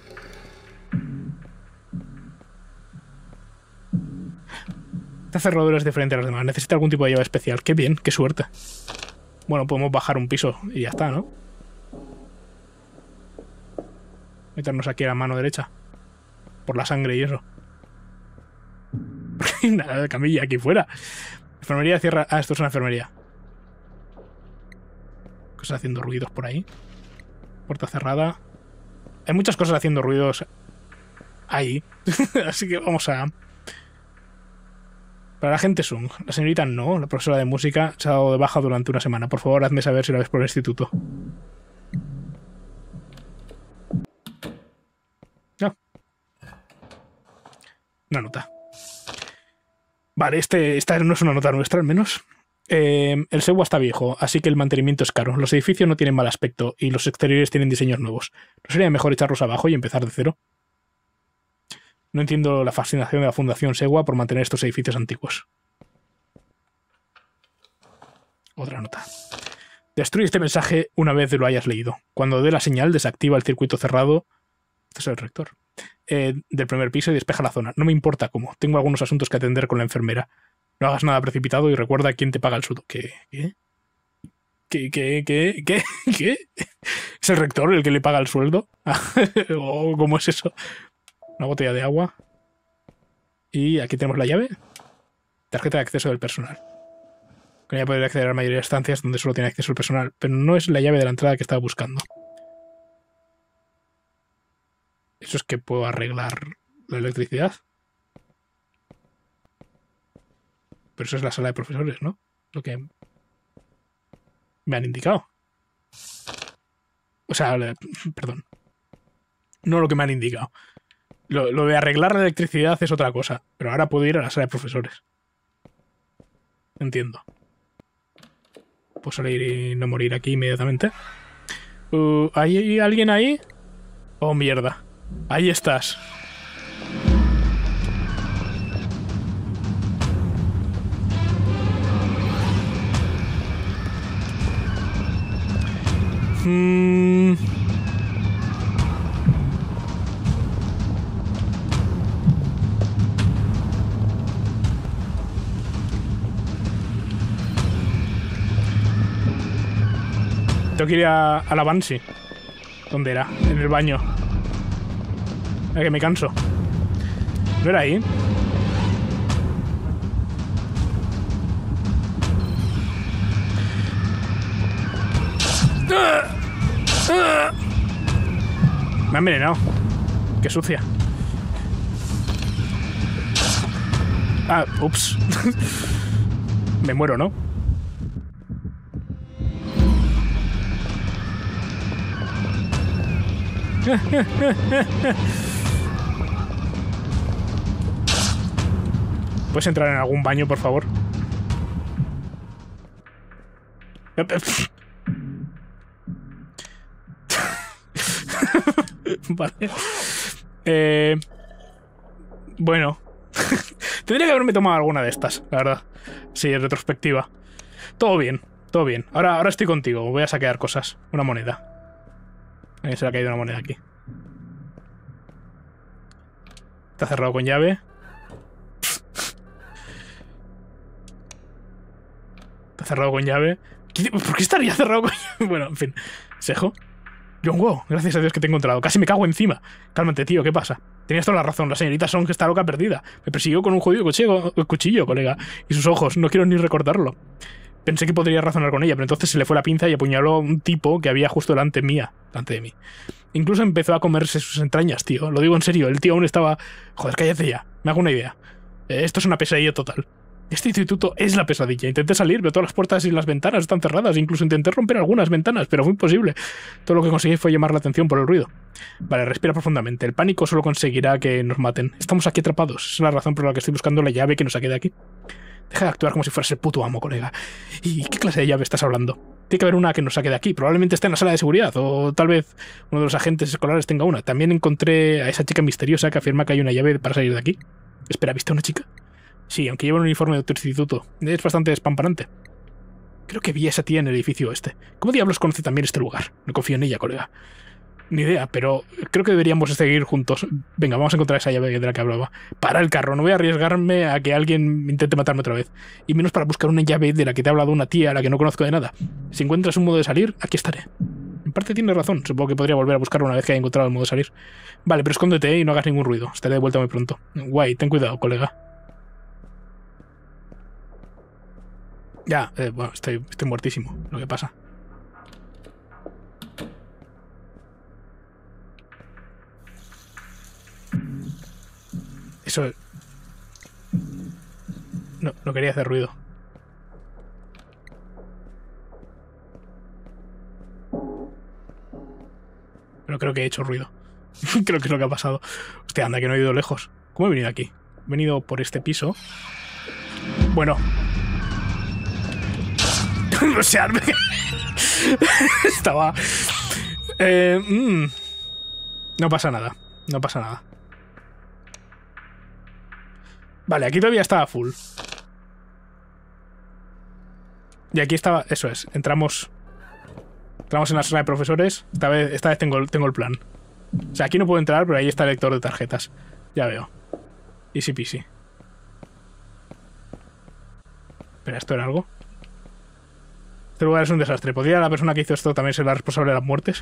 Esta cerradura es diferente a las demás. Necesita algún tipo de llave especial. Qué bien, qué suerte. Bueno, podemos bajar un piso y ya está, ¿no? Meternos aquí a la mano derecha. Por la sangre y eso. Nada de camilla aquí fuera. Enfermería cierra... Ah, esto es una enfermería. Cosas haciendo ruidos por ahí. Puerta cerrada. Hay muchas cosas haciendo ruidos ahí. Así que vamos a... Para la gente Sung. La señorita no, la profesora de música, se ha dado de baja durante una semana. Por favor, hazme saber si la ves por el instituto. No. Una nota. Vale, esta no es una nota nuestra, al menos. El Segua está viejo, así que el mantenimiento es caro. Los edificios no tienen mal aspecto y los exteriores tienen diseños nuevos. ¿No sería mejor echarlos abajo y empezar de cero? No entiendo la fascinación de la Fundación Segua por mantener estos edificios antiguos. Otra nota. Destruye este mensaje una vez lo hayas leído. Cuando dé la señal, desactiva el circuito cerrado. Este es el rector. Del primer piso y despeja la zona. No me importa cómo. Tengo algunos asuntos que atender con la enfermera. No hagas nada precipitado y recuerda quién te paga el sueldo. ¿Qué? ¿Qué? ¿Es el rector el que le paga el sueldo? ¿O cómo es eso? Una botella de agua. Y aquí tenemos la llave. Tarjeta de acceso del personal. Con ella podría acceder a la mayoría de estancias donde solo tiene acceso el personal, pero no es la llave de la entrada que estaba buscando. ¿Eso es que puedo arreglar la electricidad? Pero eso es la sala de profesores, ¿no? Lo que me han indicado. O sea, perdón. No lo que me han indicado. Lo de arreglar la electricidad es otra cosa. Pero ahora puedo ir a la sala de profesores. Entiendo. Puedo salir y no morir aquí inmediatamente. ¿Hay alguien ahí? Oh, mierda. Ahí estás. Tengo que ir a la Banshee. ¿Dónde era? En el baño. A que me canso. ¿No era ahí? Me ha envenenado. Qué sucia. Ah, ups. Me muero, ¿no? ¿Puedes entrar en algún baño, por favor? Vale. Bueno. Tendría que haberme tomado alguna de estas, la verdad. Sí, en retrospectiva. Todo bien, todo bien. Ahora estoy contigo. Voy a saquear cosas. Una moneda. Se le ha caído una moneda aquí. Está cerrado con llave. Está cerrado con llave. ¿Por qué estaría cerrado con llave? Bueno, en fin. Sejo. John Wow, gracias a Dios que te he encontrado. Casi me cago encima. Cálmate, tío, ¿qué pasa? Tenías toda la razón. La señorita Song está loca perdida. Me persiguió con un jodido cuchillo, colega. Y sus ojos. No quiero ni recordarlo. Pensé que podría razonar con ella, pero entonces se le fue la pinza y apuñaló a un tipo que había justo delante de mí. Incluso empezó a comerse sus entrañas, tío. Lo digo en serio, el tío aún estaba... Joder, cállate ya. Me hago una idea. Esto es una pesadilla total. Este instituto es la pesadilla. Intenté salir, pero todas las puertas y las ventanas están cerradas. Incluso intenté romper algunas ventanas, pero fue imposible. Todo lo que conseguí fue llamar la atención por el ruido. Vale, respira profundamente. El pánico solo conseguirá que nos maten. Estamos aquí atrapados. Es la razón por la que estoy buscando la llave que nos saque de aquí. Deja de actuar como si fueras el puto amo, colega. ¿Y qué clase de llave estás hablando? Tiene que haber una que nos saque de aquí. Probablemente esté en la sala de seguridad. O tal vez uno de los agentes escolares tenga una. También encontré a esa chica misteriosa que afirma que hay una llave para salir de aquí. Espera, ¿viste a una chica? Sí, aunque lleva un uniforme de otro instituto. Es bastante despampanante. Creo que vi a esa tía en el edificio este. ¿Cómo diablos conoce también este lugar? No confío en ella, colega. Ni idea, pero creo que deberíamos seguir juntos. Venga, vamos a encontrar esa llave de la que hablaba. Para el carro, no voy a arriesgarme a que alguien intente matarme otra vez. Y menos para buscar una llave de la que te ha hablado una tía a la que no conozco de nada. Si encuentras un modo de salir, aquí estaré. En parte tienes razón, supongo que podría volver a buscarlo una vez que haya encontrado el modo de salir. Vale, pero escóndete y no hagas ningún ruido. Estaré de vuelta muy pronto. Guay, ten cuidado, colega. Ya, bueno, estoy muertísimo, lo que pasa. Eso... No, no quería hacer ruido. Pero creo que he hecho ruido. Creo que es lo que ha pasado. Hostia, anda, que no he ido lejos. ¿Cómo he venido aquí? He venido por este piso. Bueno. O sea, estaba... No pasa nada. No pasa nada. Vale, aquí todavía estaba full. Y aquí estaba... Eso es. Entramos en la sala de profesores. Esta vez tengo el plan. O sea, aquí no puedo entrar, pero ahí está el lector de tarjetas. Ya veo. Easy peasy. Espera, ¿esto era algo? Este lugar es un desastre. ¿Podría la persona que hizo esto también ser la responsable de las muertes?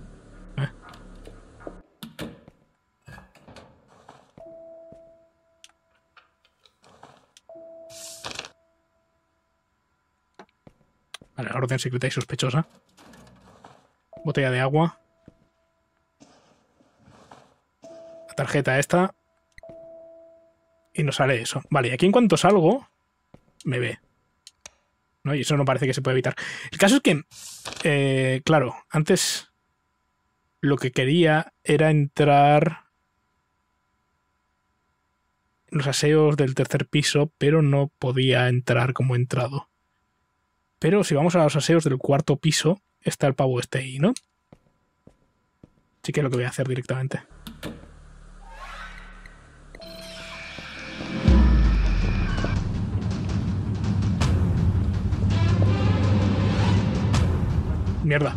Vale, la orden secreta y sospechosa. Botella de agua. La tarjeta esta. Y nos sale eso. Vale, y aquí en cuanto salgo, me ve. ¿No? Y eso no parece que se puede evitar. El caso es que, claro, antes lo que quería era entrar en los aseos del tercer piso, pero no podía entrar como he entrado. Pero si vamos a los aseos del cuarto piso, está el pavo este ahí, ¿no? Sí que es lo que voy a hacer directamente. Mierda.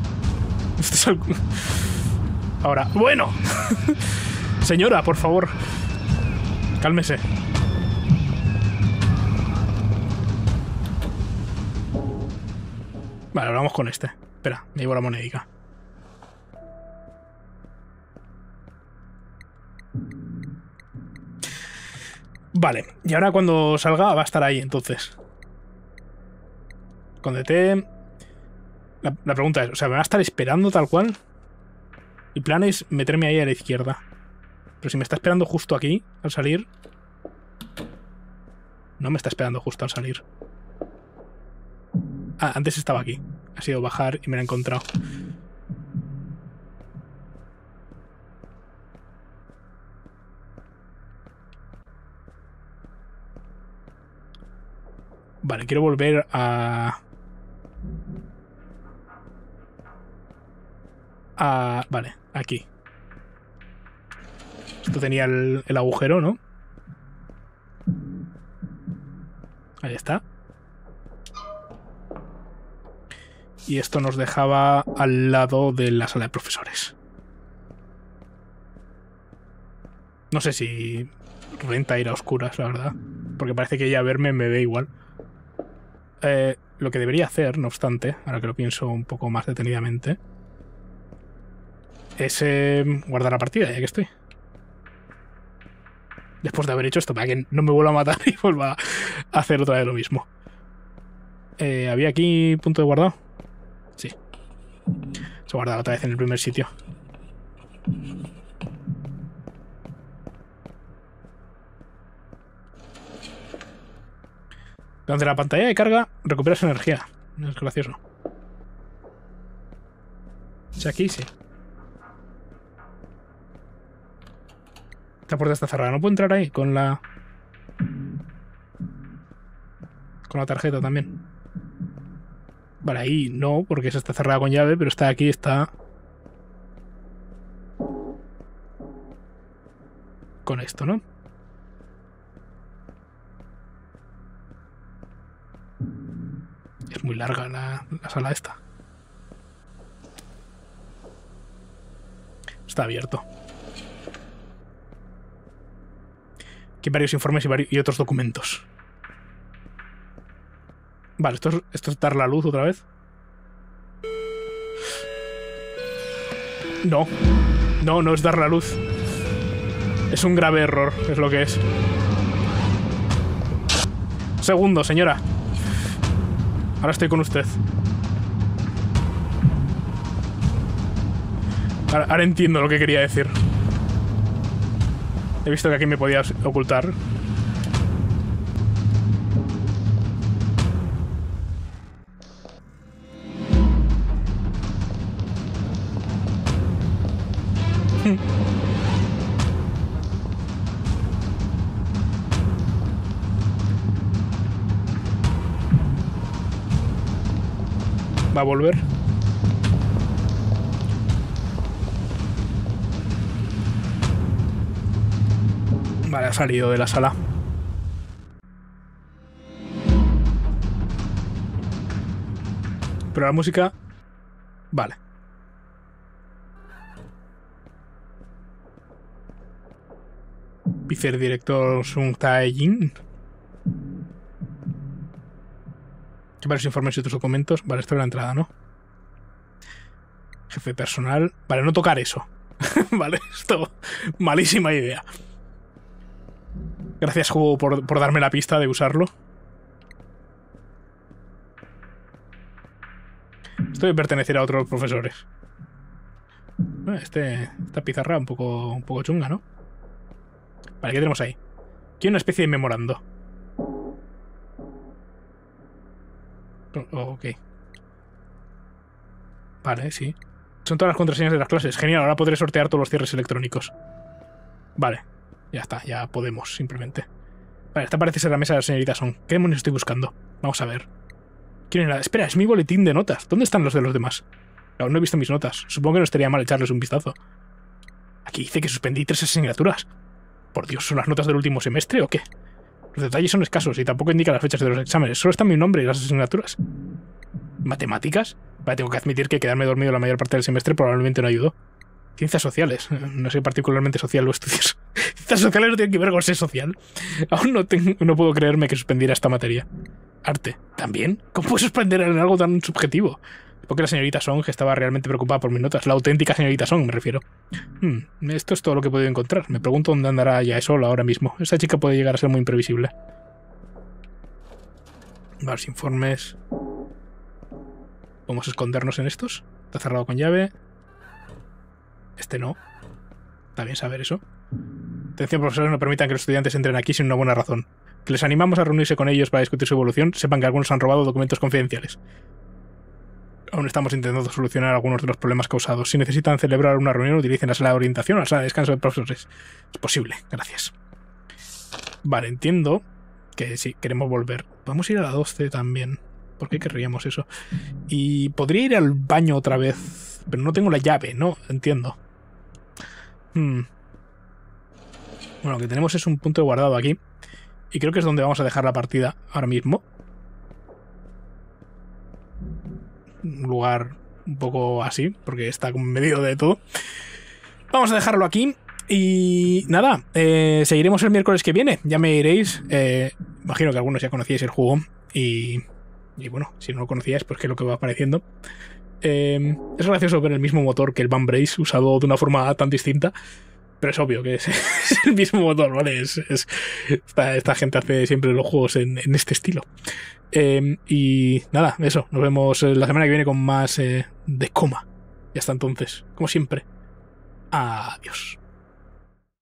Ahora, bueno. Señora, por favor. Cálmese. Vale, ahora vamos con este. Espera, me llevo la monedica. Vale, y ahora cuando salga va a estar ahí, entonces. Con DT... La pregunta es, o sea, ¿me va a estar esperando tal cual? Mi plan es meterme ahí a la izquierda. Pero si me está esperando justo aquí, al salir... No me está esperando justo al salir. Ah, antes estaba aquí. Ha sido bajar y me la he encontrado. Vale, quiero volver a... Vale, aquí. Esto tenía el agujero, ¿no? Ahí está. Y esto nos dejaba al lado de la sala de profesores. No sé si renta ir a oscuras, la verdad. Porque parece que ella verme me ve igual. Lo que debería hacer, no obstante, ahora que lo pienso un poco más detenidamente, es guardar la partida, ya que estoy. Después de haber hecho esto, para que no me vuelva a matar y vuelva a hacer otra vez lo mismo. ¿Había aquí punto de guardado? Sí. Se guarda otra vez en el primer sitio. Durante la pantalla de carga recuperas energía. Es gracioso. O sea, aquí sí. Esta puerta está cerrada. No puedo entrar ahí con la... Con la tarjeta también. Vale, ahí no, porque esa está cerrada con llave, pero está aquí, está... Con esto, ¿no? Es muy larga la sala esta. Está abierto. Aquí hay varios informes y otros documentos. Vale, esto es dar la luz otra vez. No. No, no es dar la luz. Es un grave error, es lo que es. Segundo, señora. Ahora estoy con usted. Ahora entiendo lo que quería decir. He visto que aquí me podías ocultar. Va a volver. Vale, ha salido de la sala. Pero la música... Vale. Vicedirector Sung Tae-jin. Varios informes y otros documentos. Vale, esto es la entrada, ¿no? Jefe personal. Vale, no tocar eso. Vale, esto... Malísima idea. Gracias, juego, por darme la pista de usarlo. Esto debe pertenecer a otros profesores. Esta pizarra un poco chunga, ¿no? Vale, ¿qué tenemos ahí? Aquí hay una especie de memorando. Ok. Vale, sí. Son todas las contraseñas de las clases. Genial, ahora podré sortear todos los cierres electrónicos. Vale. Ya está, ya podemos, simplemente. Vale, esta parece ser la mesa de la señorita Song. ¿Qué demonios estoy buscando? Vamos a ver. ¿Quién era? Espera, es mi boletín de notas. ¿Dónde están los de los demás? Aún no he visto mis notas. Supongo que no estaría mal echarles un vistazo. Aquí dice que suspendí 3 asignaturas. Por Dios, ¿son las notas del último semestre o qué? Los detalles son escasos y tampoco indica las fechas de los exámenes. Solo está mi nombre y las asignaturas. ¿Matemáticas? Vale, tengo que admitir que quedarme dormido la mayor parte del semestre probablemente no ayudó. Ciencias sociales. No soy particularmente social o estudios. Ciencias sociales no tienen que ver con ser social. Aún no puedo creerme que suspendiera esta materia. Arte. ¿También? ¿Cómo puedo suspender en algo tan subjetivo? Porque la señorita Song estaba realmente preocupada por mis notas. La auténtica señorita Song, me refiero. Esto es todo lo que he podido encontrar. Me pregunto dónde andará ya sola ahora mismo. Esta chica puede llegar a ser muy imprevisible. Varios informes. ¿Podemos escondernos en estos? Está cerrado con llave. Este no. Está bien saber eso. Atención, profesores, no permitan que los estudiantes entren aquí sin una buena razón. Que les animamos a reunirse con ellos para discutir su evolución. Sepan que algunos han robado documentos confidenciales. Aún estamos intentando solucionar algunos de los problemas causados. Si necesitan celebrar una reunión, utilicen la sala de orientación o la sala de descanso de profesores. Es posible, gracias. Vale, entiendo que sí, queremos volver. Vamos a ir a la 12 también. ¿Por qué querríamos eso? Y podría ir al baño otra vez, pero no tengo la llave, ¿no? Entiendo. Bueno, lo que tenemos es un punto de guardado aquí. Y creo que es donde vamos a dejar la partida ahora mismo. Un lugar un poco así, porque está como en medio de todo. Vamos a dejarlo aquí. Y nada, seguiremos el miércoles que viene. Ya me diréis. Imagino que algunos ya conocíais el juego. Y bueno, si no lo conocíais, pues qué es lo que va apareciendo. Es gracioso ver el mismo motor que el Van Brace usado de una forma tan distinta. Pero es obvio que es el mismo motor, ¿vale? Esta gente hace siempre los juegos en este estilo. Y nada, eso. Nos vemos la semana que viene con más de Coma. Y hasta entonces, como siempre, adiós.